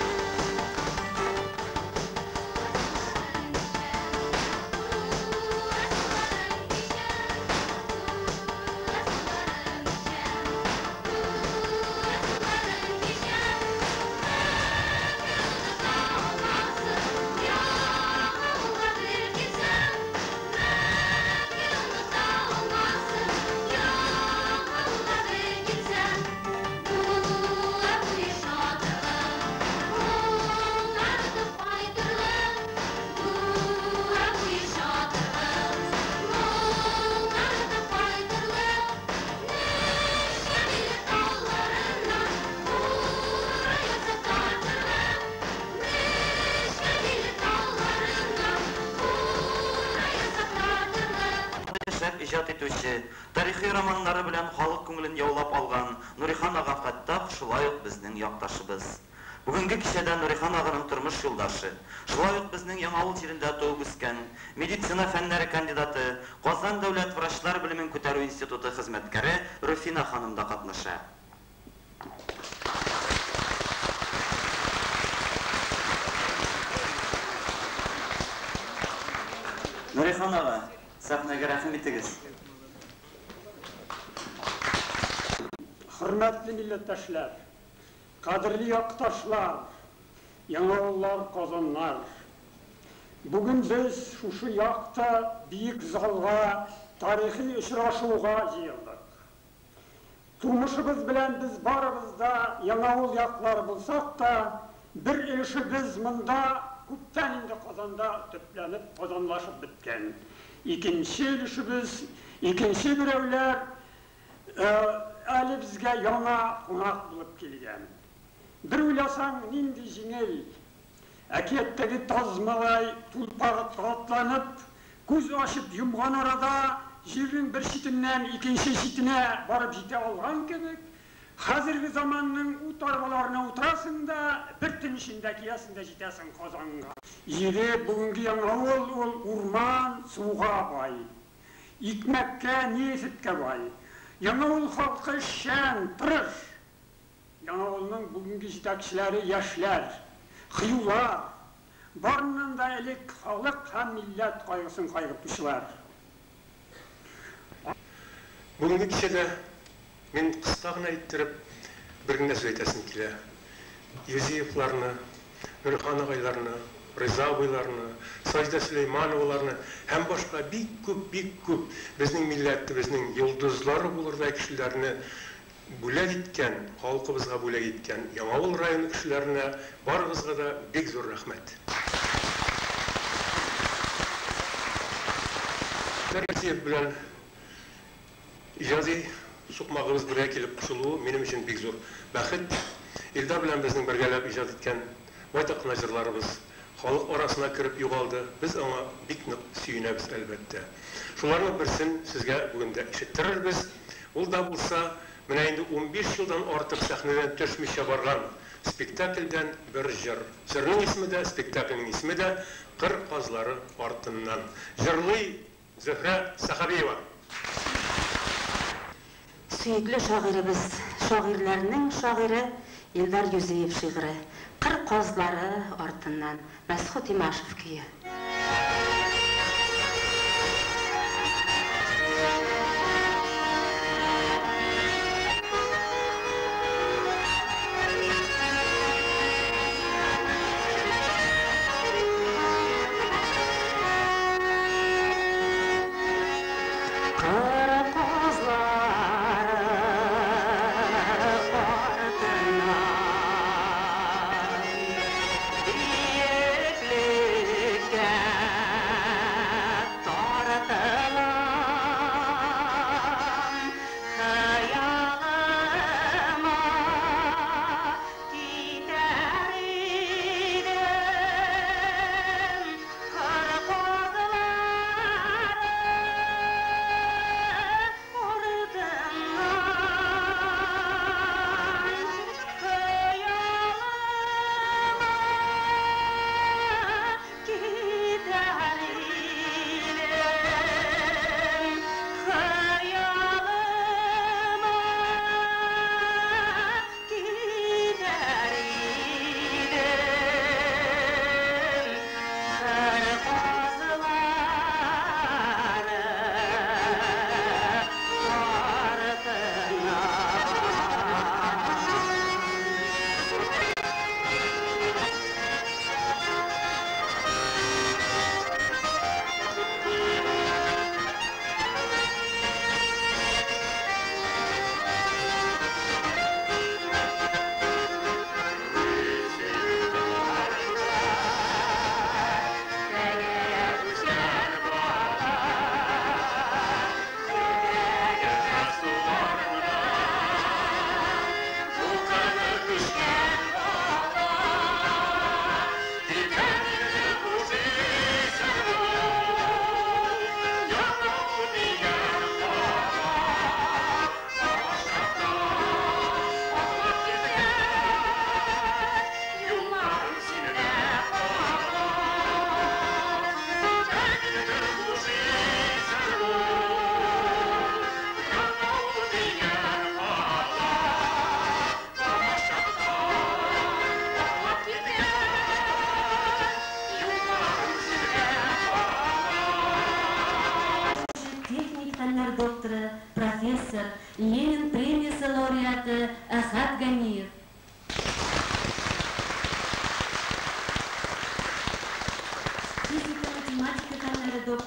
иҗат итүче, тарихи романнары белән халык күңелен яулап алган Нурихан ага Фаттах шулай ук безнең якташыбыз. Бүгенге кичәдә Нурихан аганың тормыш юлдашы, шулай ук безнең Яңавыл җирендә туып үскән, медицина фәннәре кандидаты, Казан дәүләт врачлар белемен күтәрү институты хезмәткәре Руфина ханым да катнаша. Нурихан ага, сәхнәгә рәхим итегез. Hürmetli milletteşler, kadirli yaktaşlar, Yaңавыллар, Казанлар. Bugün biz şu yakta büyük zalga, tarihi uçraşuğa jıyıldık. Turmuşubuz bilen biz barımız da Yaңавыл yaklar bulsak da, bir ilişimiz mında köpten indi Kazanda tüplenip Kazanlaşıp bitken. İkinci ilişimiz, ikinci birevler, әлі бізге яңа қонақ болып келген. Бір ойласаң, нинди жеңіл, әкеттегі тазмалай, тұлпағы татланып, көз ашып жұмған арада, жердің бір шетінен екінші шетіне барып жете алған керек. Қазіргі заманның ұтарбаларына отырасың да, бір түн ішінде киясында жетесің Қазанға. Жері бүгінгі Яңавыл ол урман, суға бай, икмәккә, несетке бай. Яңавыл халқы шән, тырыш. Яңавылның бүгінгі жетекшілері яшьләр, қиюлар, барынан да әлек халық һәм милләт қайғысын қайғыртушылар. Бүгінгі кешеде мен қысқа ғана айттырып бір нәрсе айтасым келе. Езиевларны, Нұрхан ағайларны, Риза абайларны, Сажда Сүлеймановаларны һәм башка бик күп безнең милләтте, безнең йолдызлары булырдай кешеләрне бүләк иткән, халкыбызга бүләк иткән Яңавыл районы кешеләренә барыгызга да бик зур рәхмәт. Дәрәҗә белән иҗази сукмагыбыз бергә килеп кушылу минем өчен бик зур бәхет. Илдар белән безнең бергәләп иҗат иткән байтак наҗырларыбыз халык арасына кіріп юғалды, біз аңа бик нык сөйінәбіз әлбәттә. Шуларның берсен сезгә бүгендә ишеттерербез. Ул да булса, менә инде 15 елдан артык сәхнәдән төшмичә барган спектакльдән бер җыр. Җырның исеме дә, спектакльнең исеме дә Кыр казлары артыннан. Җырлый Зөһрә Сахабиева. Сөйкле шагыйрыбыз, шагыйрьләрнең шагыйре Илдар Юзеев шигыре. Кыр казлары артыннан Мәсхүт Имашев көйі. Кыр казлары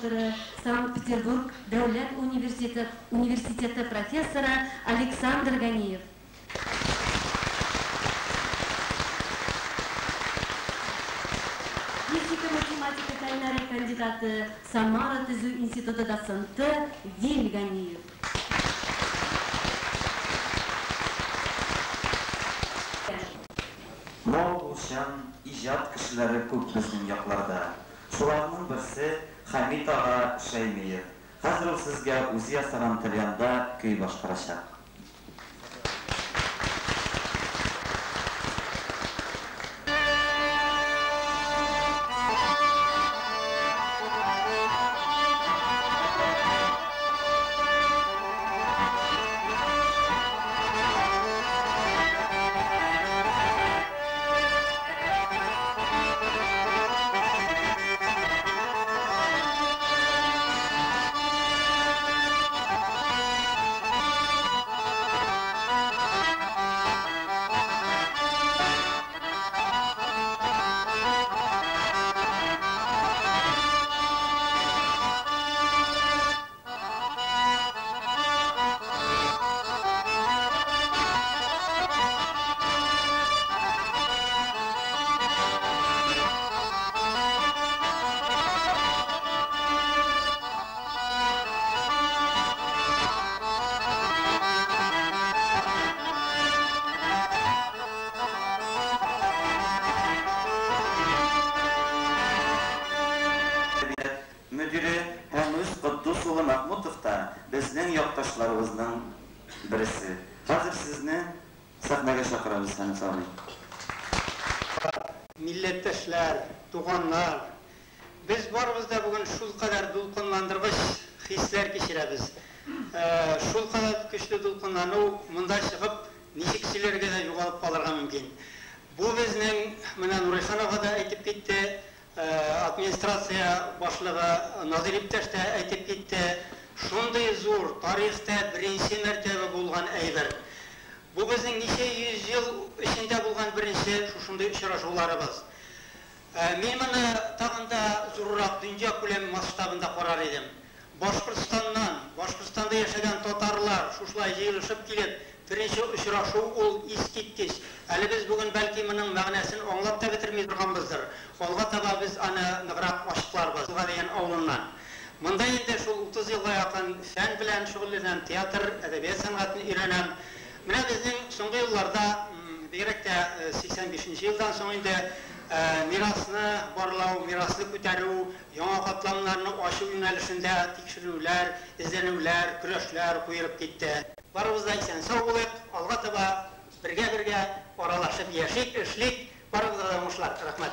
докторы, Санкт-Петербург Дәүләт университеты профессора Александр Ганиев. Физика-математика тайнары кандидаты, Самара Тезу институты доценты Виль Ганиев. Мол-ушан ижад кешеләре күп безнең якларда. Шуларның берсе Хамит ага Шәймиев. Хәзер ул сезгә үзе ясаган тельянда көй башкарачак. Безнең якташларыбызның берсе. Хәзер сезне сәхнәгә чакырабыз, Хәмит абый. Милләттәшләр, туганнар, без барыбыз да бүген шул кадәр дулкынландыргыч хисләр кичерәбез. Шул кадәр көчле дулкынлану монда чыгып, ничек сөйләргә дә югалып калырга мөмкин. Бу безнең менә Нурайхан ага да әйтеп китте, администрация башлыгы Назир иптәш тә әйтеп китте. Шундай зур тарихта беренче мәртәбә булган әйбер. Бу безнең ничә йөз ел эчендә булган беренче шушындай очрашуларыбыз. Мин моны тагында зуррак дөнья күләм масштабында карар идем. Башкортстанда яшәгән татарлар шушылай җыелышып килеп, беренче очрашу ул искиткеч. Әле без бүген бәлки моның мәгънәсен аңлап та бетерми торганбыздыр. Алга таба без аны ныграк ачыкларбыз. Буга дигән авылыннан. Монда инде шул 30 елга якын фән белән шөгыльләнәм, театр, әдәбият сәнгатен өйрәнәм. Менә безнең соңгы елларда, бигрәк тә 85нче елдан соң инде мирасны барлау, мирасны күтәрү, яңа катламнарны ачу юнәлешендә тикшерүләр, эзләнүләр, көрәшләр куерып китте. Барыбыз да исән сау булыйк, алга таба бергә аралашып яшик, эшлик, барыбызга да уңышлар. Рәхмәт.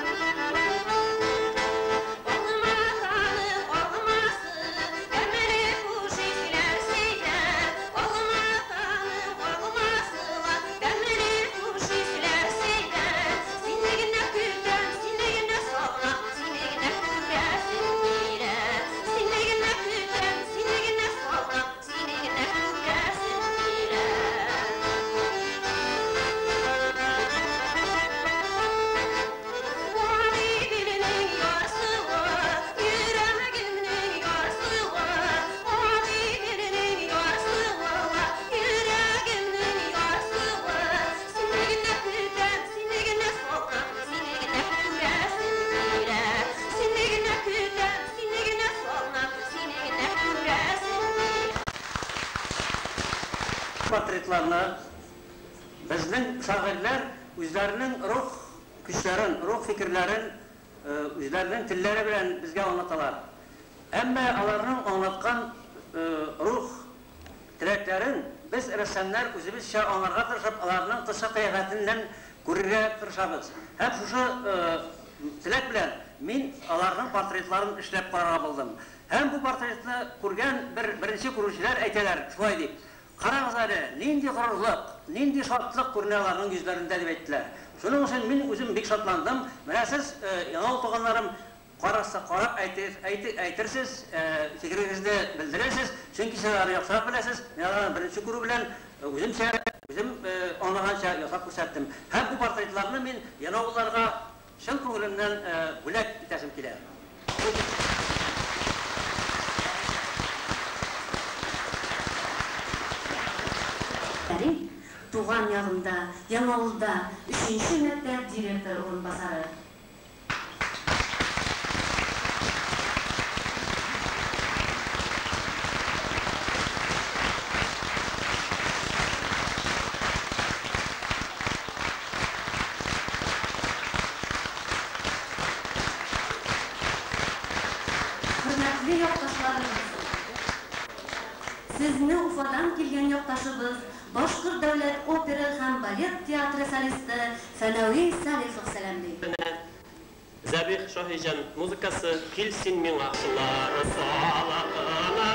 Портретларны безнең шагыйрьләр үзләренең рух көчләрен, рух фикерләрен үзләренең телләре белән безгә аңлаталар. Әмма аларның аңлаткан рух теләкләрен без рәссамнар үзебезчә аңларга тырышып, аларның тышы кыяфәтеннән күрергә тырышабыз. Һәм шушы теләк белән мин аларның портретларын эшләп карарга булдым. Һәм бу портретны күргән беренче күрүчеләр әйтәләр, шулай дип: "Карагыз әле, нинди горурлык, нинди шатлык күренә аларның йөзләрендә" дип әйттеләр. Шуның өчен мин үзем бик шатландым. Менә сез, яңа туганнарым, карап әйтерсез, фикерегезне белдерәсез, чөнки сез аны яхшырак беләсез. Мин аны беренче күрү белән үзем аңлаганча ясап күрсәттем. Һәм бу портретларны мин яңавылларга чын күңелемнән бүләк итәсем килә. туган ягында, Яңавылда 3-нче мәктәп директор урынбасары. Hörmətli yurttaşlarımız, Sizni Ufadan kelgan yurttaşыбыз Башкорт дәүләт опера һәм балет театры солисты Фәнәви Салихов сәламлый. Забих Шаһиҗан музыкасы килсин миңа шулар салакына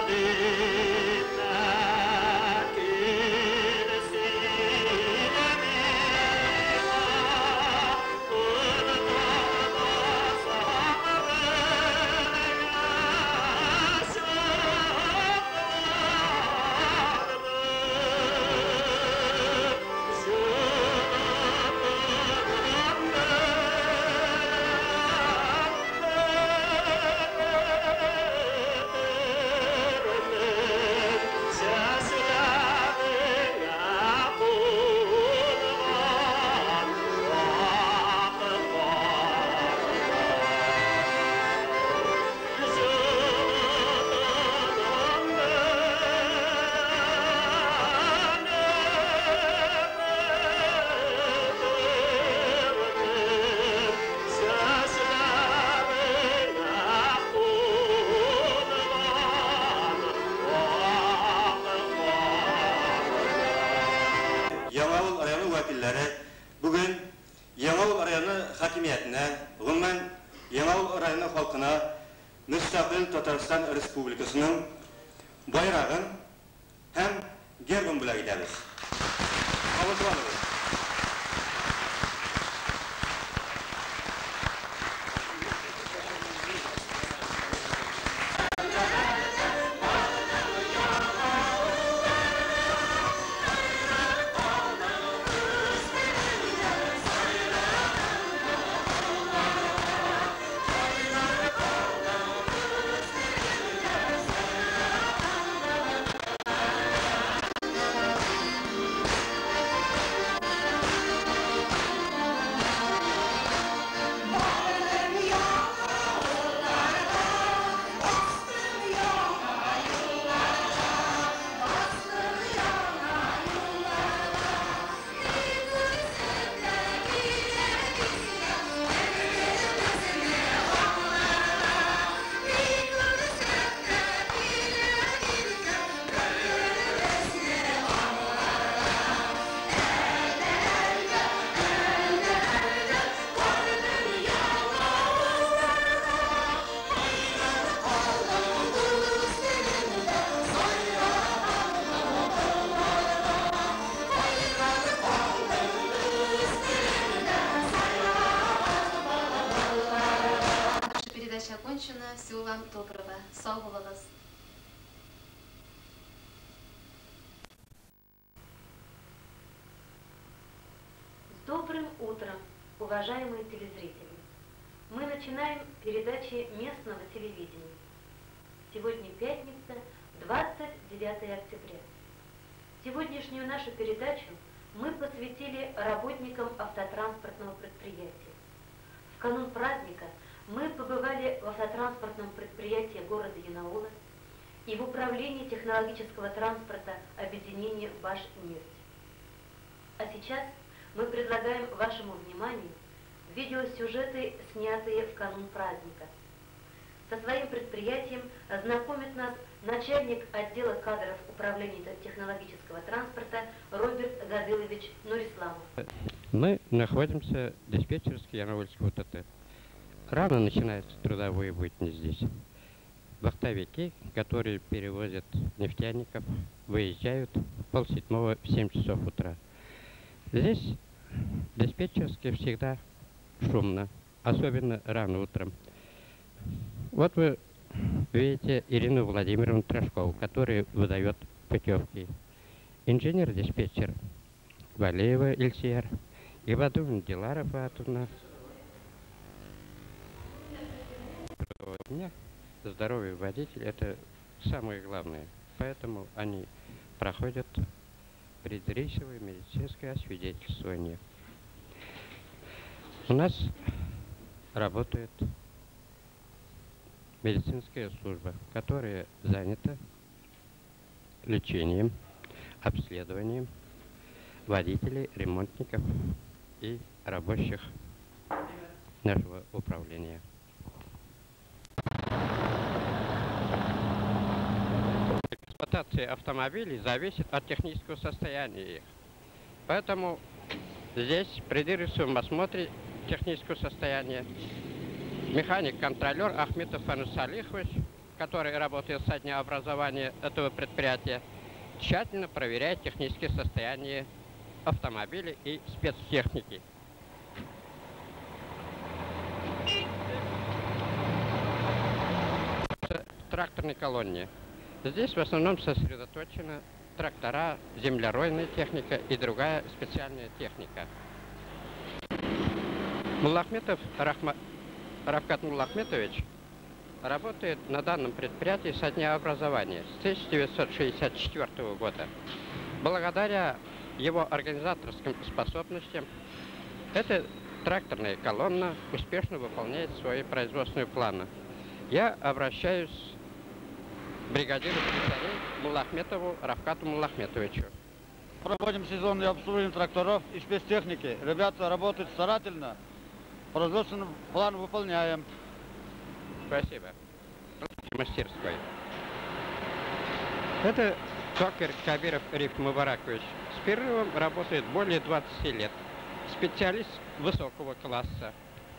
Bugün Яңавыл районы хакимиятine, гомумән Яңавыл районы халкына Müstakil Татарстан Республикасының байрагын һәм гербын бүләк итәбез. Окончена. Всего вам доброго. Сау булыгыз. С добрым утром, уважаемые телезрители! Мы начинаем передачи местного телевидения. Сегодня пятница, 29 октября. Сегодняшнюю нашу передачу мы посвятили работникам автотранспортного предприятия. В канун праздника мы побывали в автотранспортном предприятии города Янаула и в управлении технологического транспорта объединения «Башнефть». А сейчас мы предлагаем вашему вниманию видеосюжеты, снятые в канун праздника. Со своим предприятием знакомит нас начальник отдела кадров управления технологического транспорта Роберт Гадылович Нурисламов. Мы находимся в диспетчерской Янаульской УТТ. Рано начинается трудовой будни здесь. Вахтовики, которые перевозят нефтяников, выезжают в 6:30, в 7 часов утра. Здесь в диспетчерской всегда шумно, особенно рано утром. Вот вы видите Ирину Владимировну Трошкову, которая выдает путевки. Инженер-диспетчер Валеева Ильсияр, Ибадуллина Дилара Фатовна. У меня здоровый водитель — это самое главное, поэтому они проходят предрейсовое медицинское освидетельствование. У нас работает медицинская служба, которая занята лечением, обследованием водителей, ремонтников и рабочих нашего управления. Эксплуатация автомобилей зависит от технического состояния их. Поэтому здесь при дирекционном осмотре технического состояния механик-контролер Ахметов Фанус Салихович, который работает со дня образования этого предприятия, тщательно проверяет техническое состояние автомобилей и спецтехники. В тракторной колонне. Здесь в основном сосредоточена трактора, землеройная техника и другая специальная техника. Муллахметов Равкат Муллахметович работает на данном предприятии со дня образования, с 1964 года. Благодаря его организаторским способностям эта тракторная колонна успешно выполняет свои производственные планы. Я обращаюсь к бригадиру слесарей Муллахметову Равкату Муллахметовичу. Проводим сезонное обслуживание тракторов и спецтехники. Ребята работают старательно. Производственный план выполняем. Спасибо. Мастерской. Это токарь Кабиров Риф Мубаракович. С перерывом работает более 20 лет. Специалист высокого класса.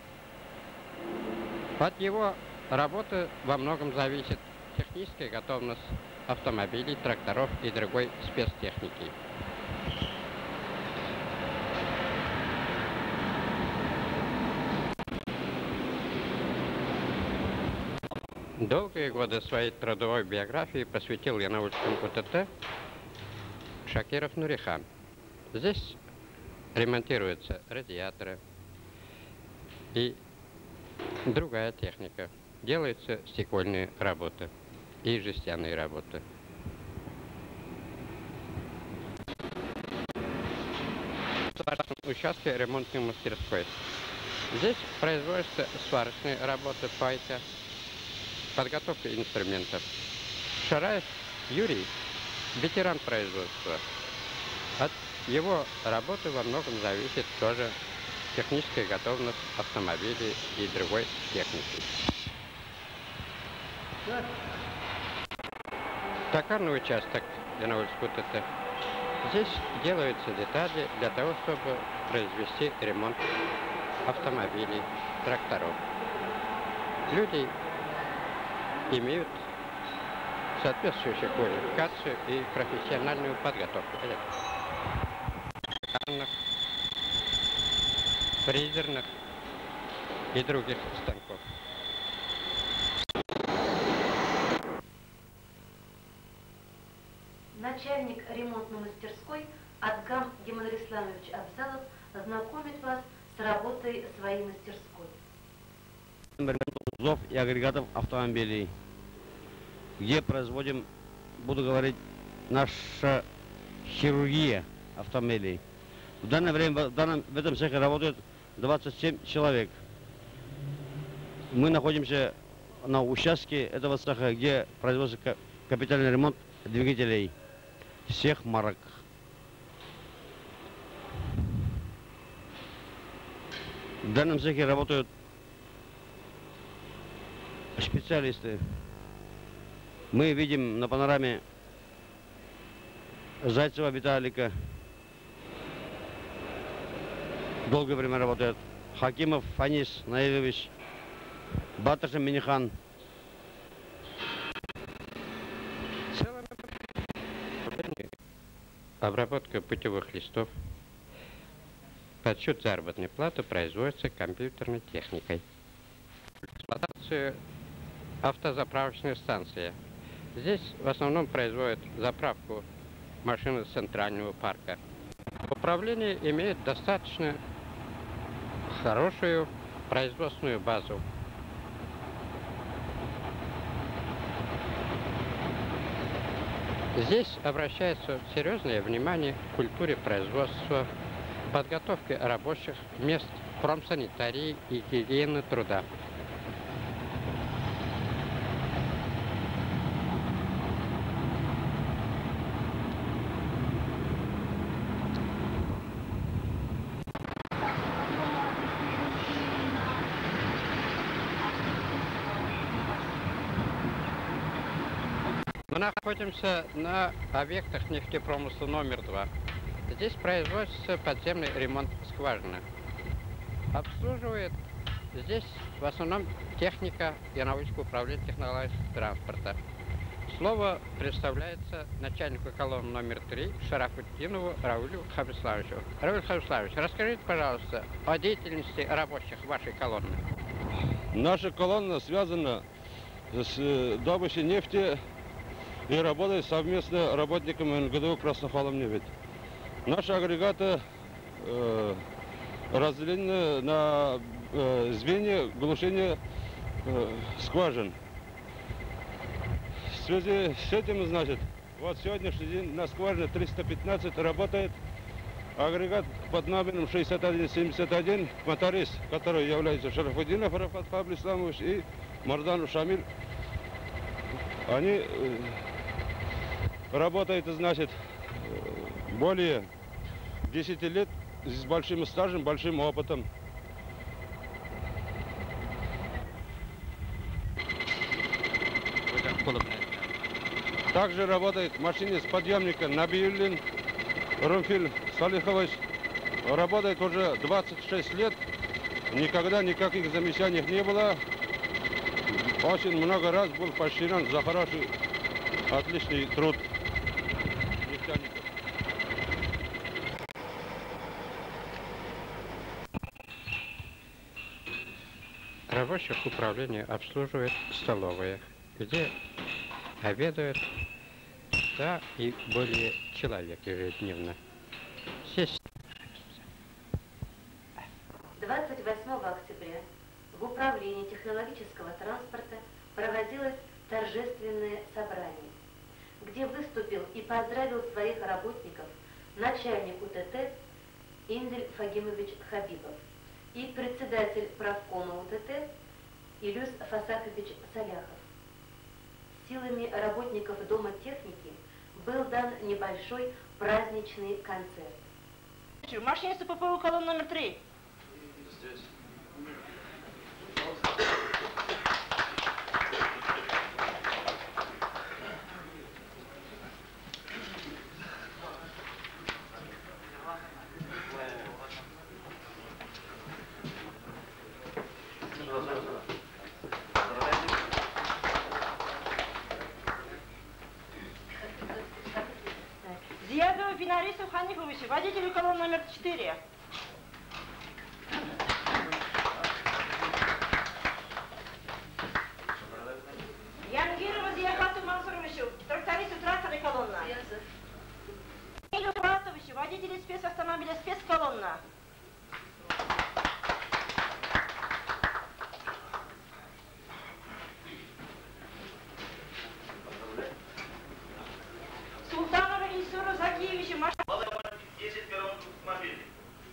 От его работы во многом зависит техническая готовность автомобилей, тракторов и другой спецтехники. Долгие годы своей трудовой биографии посвятил Янаульскому УТТ Шакиров Нурихан. Здесь ремонтируются радиаторы и другая техника. Делаются стекольные работы и жестяные работы. В сварочном участке ремонтной мастерской. Здесь производятся сварочные работы, пайка, подготовка инструментов. Шараев Юрий, ветеран производства. От его работы во многом зависит тоже техническая готовность автомобилей и другой техники. Токарный участок Янаульского ТТ. Здесь делаются детали для того, чтобы произвести ремонт автомобилей, тракторов. Люди имеют соответствующую квалификацию и профессиональную подготовку. Токарных, фрезерных и других станков. Начальник ремонтной мастерской Адгам Геманрисланович Абзалов знакомит вас с работой своей мастерской. Узлов и агрегатов автомобилей, где производим, буду говорить, наша хирургия автомобилей. В данное время в этом цехе работает 27 человек. Мы находимся на участке этого цеха, где производится капитальный ремонт двигателей всех марок. В данном цехе работают специалисты. Мы видим на панораме Зайцева Виталика. Долгое время работает. Хакимов Фанис Наилович. Батыршин Минихан. Обработка путевых листов, подсчет заработной платы производится компьютерной техникой. Эксплуатацию автозаправочной станции. Здесь в основном производят заправку машин центрального парка. Управление имеет достаточно хорошую производственную базу. Здесь обращается серьезное внимание к культуре производства, подготовке рабочих мест, промсанитарии и гигиены труда. Мы находимся на объектах нефтепромысла номер 2. Здесь производится подземный ремонт скважины. Обслуживает здесь в основном техника и научное управление технологий транспорта. Слово представляется начальнику колонны номер 3 Шарафутдинову Раулю Хабиславовичу. Рауль Хабиславович, расскажите, пожалуйста, о деятельности рабочих вашей колонны. Наша колонна связана с добычей нефти и работает совместно работниками НГДУ Краснопаломнефть. Наши агрегаты разделены на звенья глушения скважин. В связи с этим, значит, вот сегодняшний день на скважине 315 работает агрегат под номером 6171, моторист, который является Шарафутдинов Рафат Фабл Исламович и Марданов Шамиль. Они работают, значит, более 10 лет с большим стажем, большим опытом. Также работает машинист подъемника Набиуллин Румфиль Салихович. Работает уже 26 лет. Никогда никаких замечаний не было. Очень много раз был поощрен за хороший, отличный труд нефтяников. Рабочих управления обслуживает столовые, где обедают 100 и более человек ежедневно. Здесь 28 октября в Управлении технологического транспорта проводилось торжественное собрание, где выступил и поздравил своих работников начальник УТТ Индель Фагимович Хабибов и председатель правкома УТТ Илюс Фасахович Саляхов. Силами работников Дома техники был дан небольшой праздничный концерт. Машинист ППУ колонн номер 3. Здесь. Зиядову Финарису Ханифовичу, водителю колонн номер 4. Янгирова Зияхату Мансуровичу, трактористу тракторной колонна. Илю Фратовичу, водителю спецавтомобиля спецколонна. Султанову Ильсуру Закиевичу, 10 коробок автомобилей.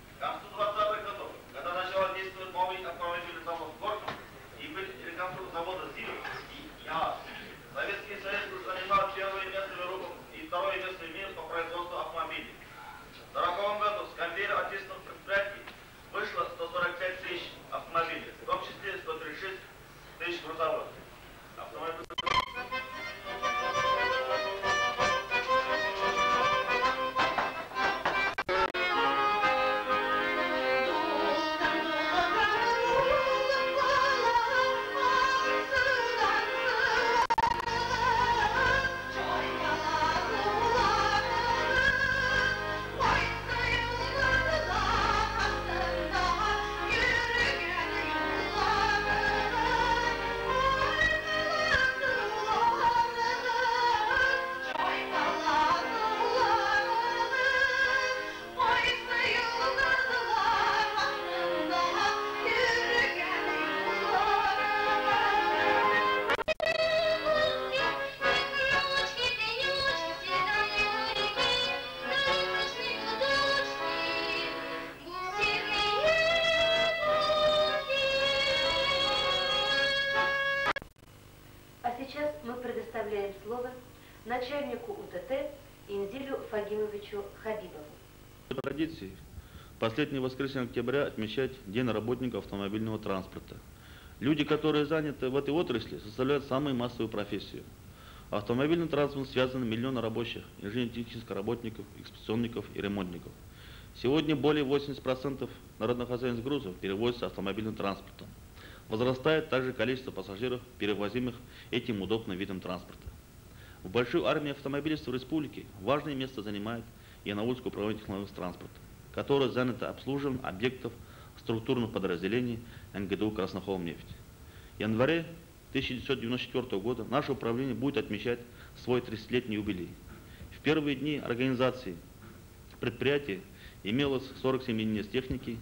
предоставляем слово начальнику УТТ Инзилю Фагимовичу Хабибову. Традиции последнее воскресенье октября отмечать День работников автомобильного транспорта. Люди, которые заняты в этой отрасли, составляют самую массовую профессию. Автомобильный транспорт связан миллионы рабочих, инженерно-технических работников, экспедиционников и ремонтников. Сегодня более 80% народнохозяйственных грузов перевозятся автомобильным транспортом. Возрастает также количество пассажиров, перевозимых этим удобным видом транспорта. В большой армии автомобилистов республики важное место занимает Янаульское управление технологий транспорта, которое занято обслуживанием объектов структурных подразделений НГДУ «Краснохолмнефть». В январе 1994 года наше управление будет отмечать свой 30-летний юбилей. В первые дни организации предприятия имелось 47 единиц техники,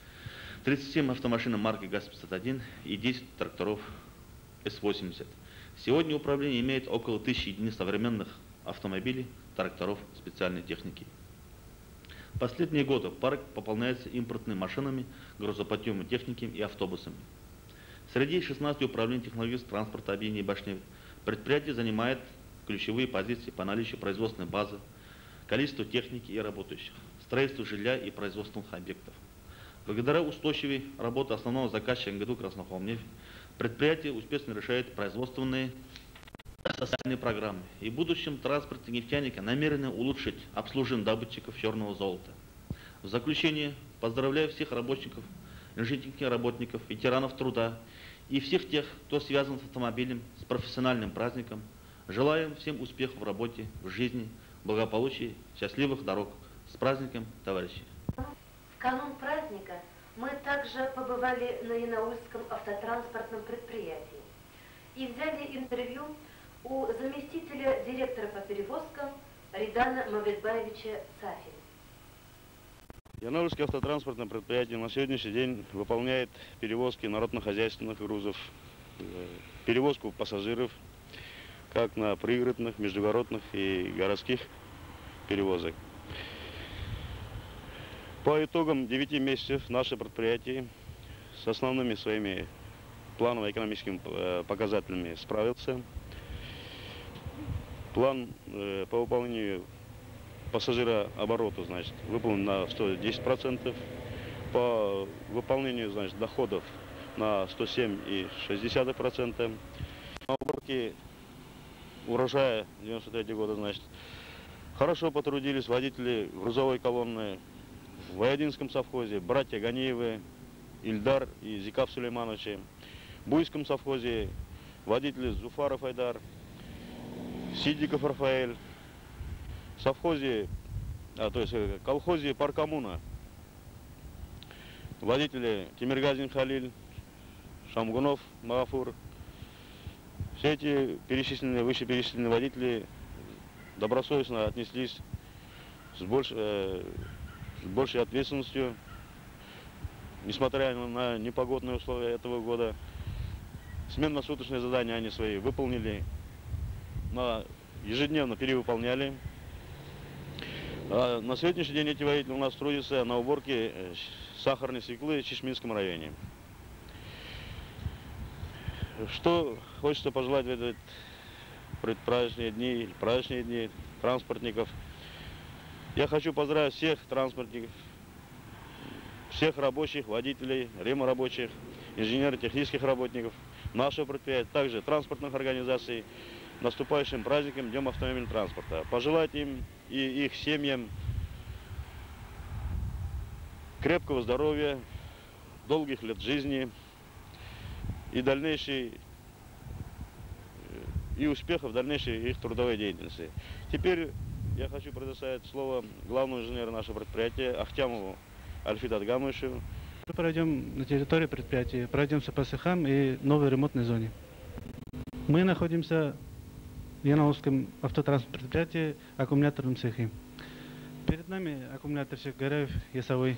37 автомашин марки ГАЗ-51 и 10 тракторов С-80. Сегодня управление имеет около 1000 единиц современных автомобилей, тракторов специальной техники. В последние годы парк пополняется импортными машинами, грузоподъемной техникой и автобусами. Среди 16 управлений технологического транспорта объединения Башнефть предприятие занимает ключевые позиции по наличию производственной базы, количеству техники и работающих, строительству жилья и производственных объектов. Благодаря устойчивой работе основного заказчика НГДУ «Краснохолмнефть» предприятие успешно решает производственные социальные программы. И в будущем транспортные нефтяники намерены улучшить обслуживание добытчиков черного золота. В заключение поздравляю всех работников, инженерных работников, ветеранов труда и всех тех, кто связан с автомобилем, с профессиональным праздником. Желаем всем успехов в работе, в жизни, благополучия, счастливых дорог. С праздником, товарищи! В канун праздника мы также побывали на Янаульском автотранспортном предприятии и взяли интервью у заместителя директора по перевозкам Ридана Мавлетбаевича Сафина. Янаульское автотранспортное предприятие на сегодняшний день выполняет перевозки народно-хозяйственных грузов, перевозку пассажиров, как на пригородных, междугородных и городских перевозок. По итогам 9 месяцев наше предприятие с основными своими планово-экономическими показателями справился. План по выполнению пассажирооборота, значит, выполнен на 110%, по выполнению, значит, доходов на 107,6%. На уборке урожая 93 года, значит, хорошо потрудились водители грузовой колонны в Аядинском совхозе, братья Ганиевы, Ильдар и Зикав Сулеймановичи, в Буйском совхозе водители Зуфаров Айдар, Сидиков Рафаэль, в совхозе, то есть колхозе Паркомуна, водители Тимиргазин Халиль, Шамгунов Магафур. Все эти вышеперечисленные водители добросовестно отнеслись с большей ответственностью, несмотря на непогодные условия этого года. Сменно-суточные задания они свои выполнили, ежедневно перевыполняли. А на сегодняшний день эти водители у нас трудятся на уборке сахарной свеклы в Чешминском районе. Что хочется пожелать в этот праздничные дни транспортников. Я хочу поздравить всех транспортников, всех рабочих, водителей, реморабочих, инженерно-технических работников, нашего предприятия, также транспортных организаций, наступающим праздником Днем автомобильного транспорта. Пожелать им и их семьям крепкого здоровья, долгих лет жизни и успехов в дальнейшей их трудовой деятельности. Теперь я хочу предоставить слово главному инженеру нашего предприятия Ахтямову Альфиту Адгамовичу. Мы пройдем на территории предприятия, пройдемся по цехам и новой ремонтной зоне. Мы находимся в Янаульском автотранспортном предприятии, аккумуляторном цехе. Перед нами аккумуляторщик Гараев Ясовой.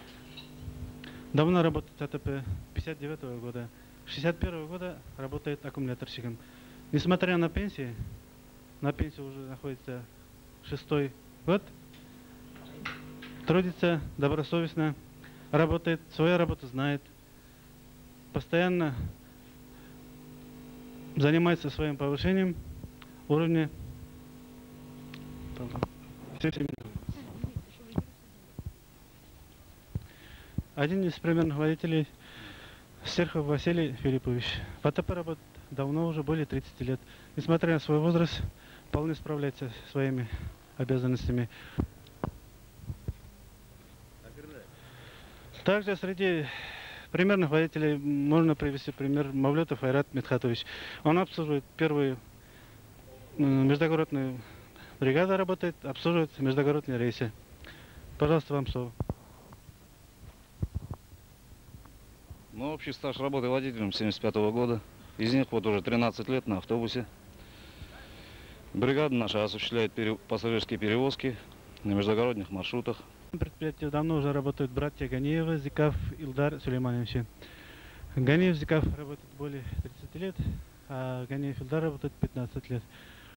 Давно работает АТП, 59-го года. С 61-го года работает аккумуляторщиком. Несмотря на пенсию уже находится 6-й год, трудится добросовестно, работает, свою работу знает, постоянно занимается своим повышением. уровне. Один из примерных водителей Стерхов Василий Филиппович. В АТП работает давно, уже более 30 лет. Несмотря на свой возраст, вполне справляется со своими обязанностями. Также среди примерных водителей можно привести пример Мавлетов Айрат Медхатович. Он обслуживает первую междугородную бригаду, работает, обслуживает междугородные рейсы. Пожалуйста, вам слово. Ну, общий стаж работы водителем 75-го года. Из них вот уже 13 лет на автобусе. Бригада наша осуществляет пассажирские перевозки на междугородных маршрутах. На предприятии давно уже работают братья Ганиевы, Зикав, Илдар Сулеймановичи. Ганиев, Зикав работают более 30 лет, а Ганиев, Илдар работает 15 лет.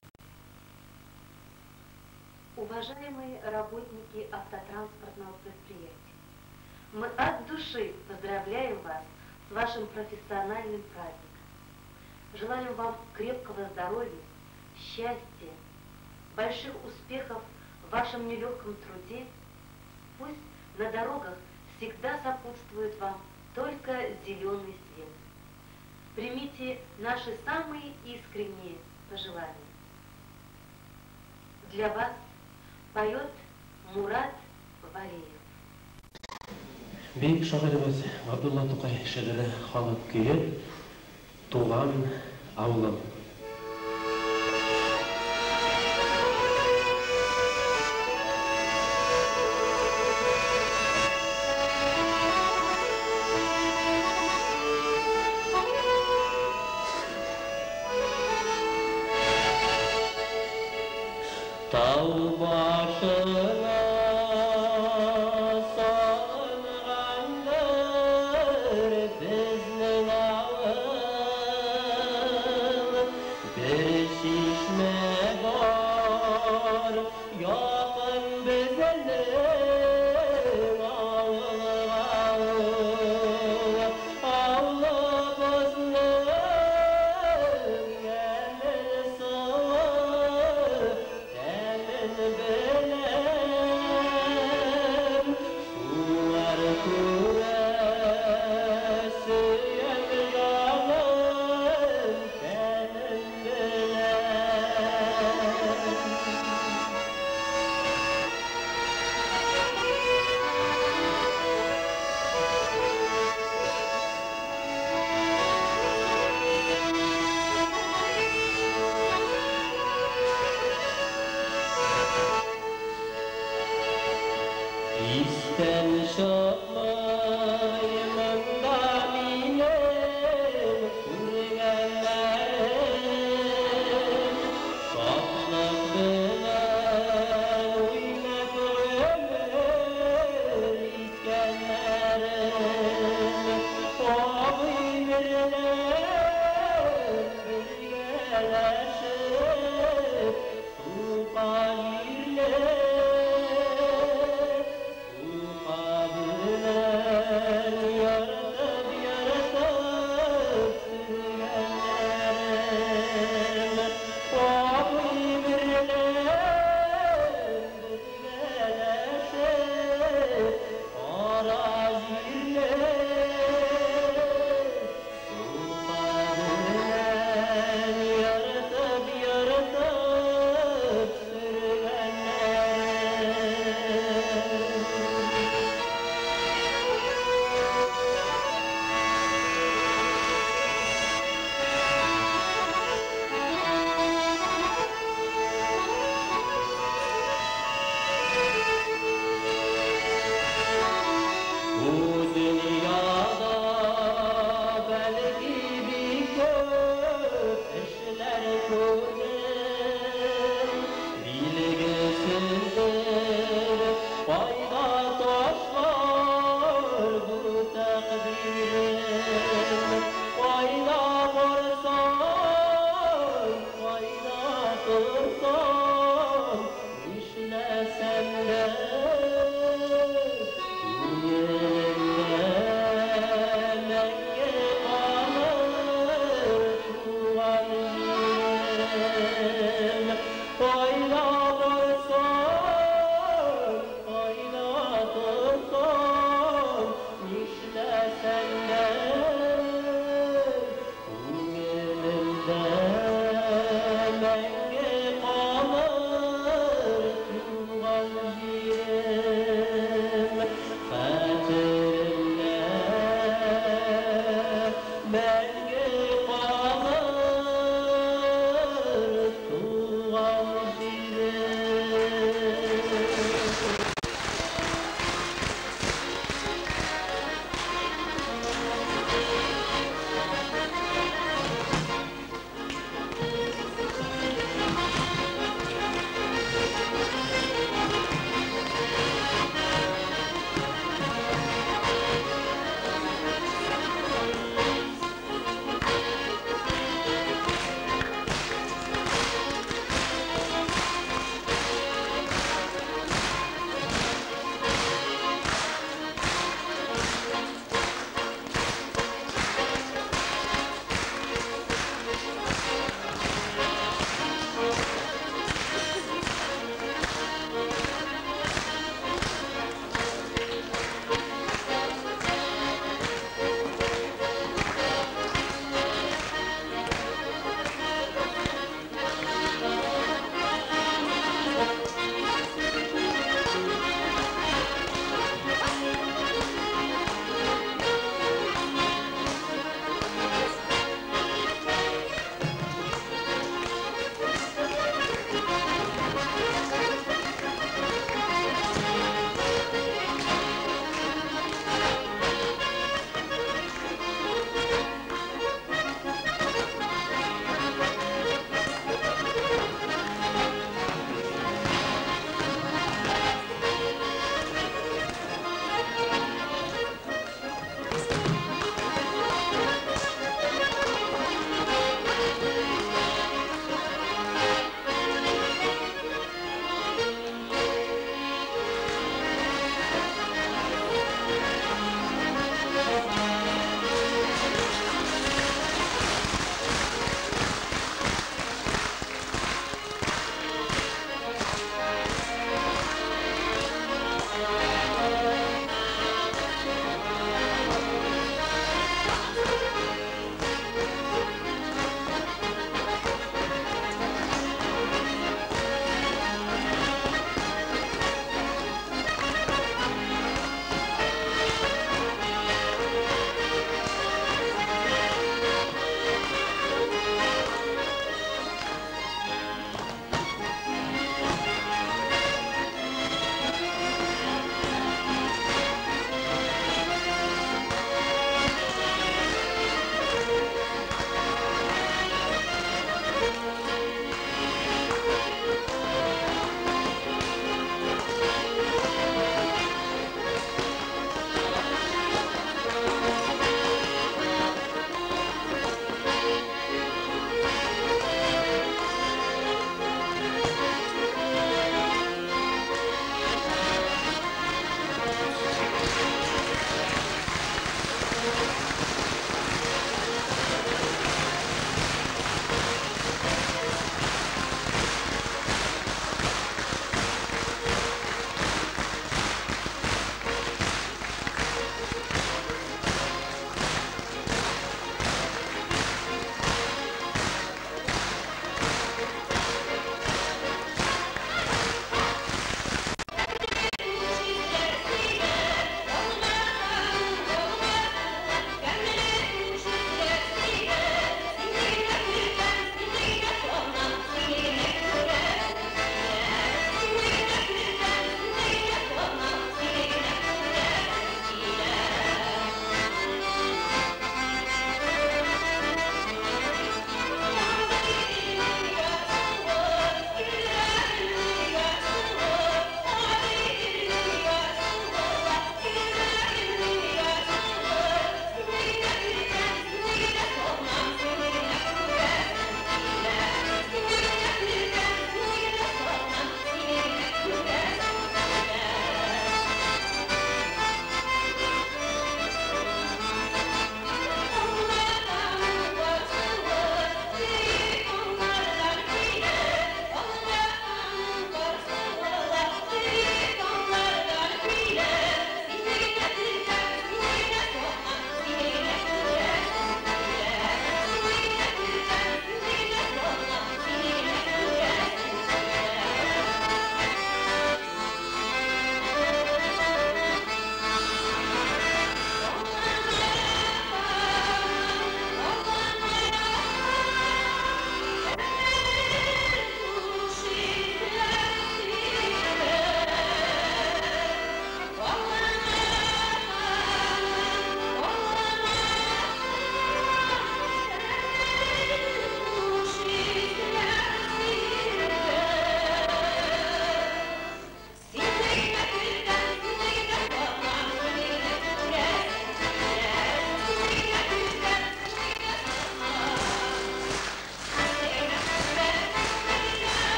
Уважаемые работники автотранспортного предприятия, мы от души поздравляем вас с вашим профессиональным праздником. Желаем вам крепкого здоровья, счастья, больших успехов в вашем нелегком труде. Пусть на дорогах всегда сопутствует вам только зеленый свет. Примите наши самые искренние пожелания. Для вас поет Мурат Валиев. Бейік шағырымыз Абдулла Тұқай шәдірі халық күйі туған ауылым. Tau başına Surah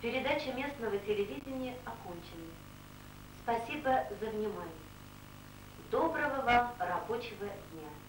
Передача местного телевидения окончена. Спасибо за внимание. Доброго вам рабочего дня.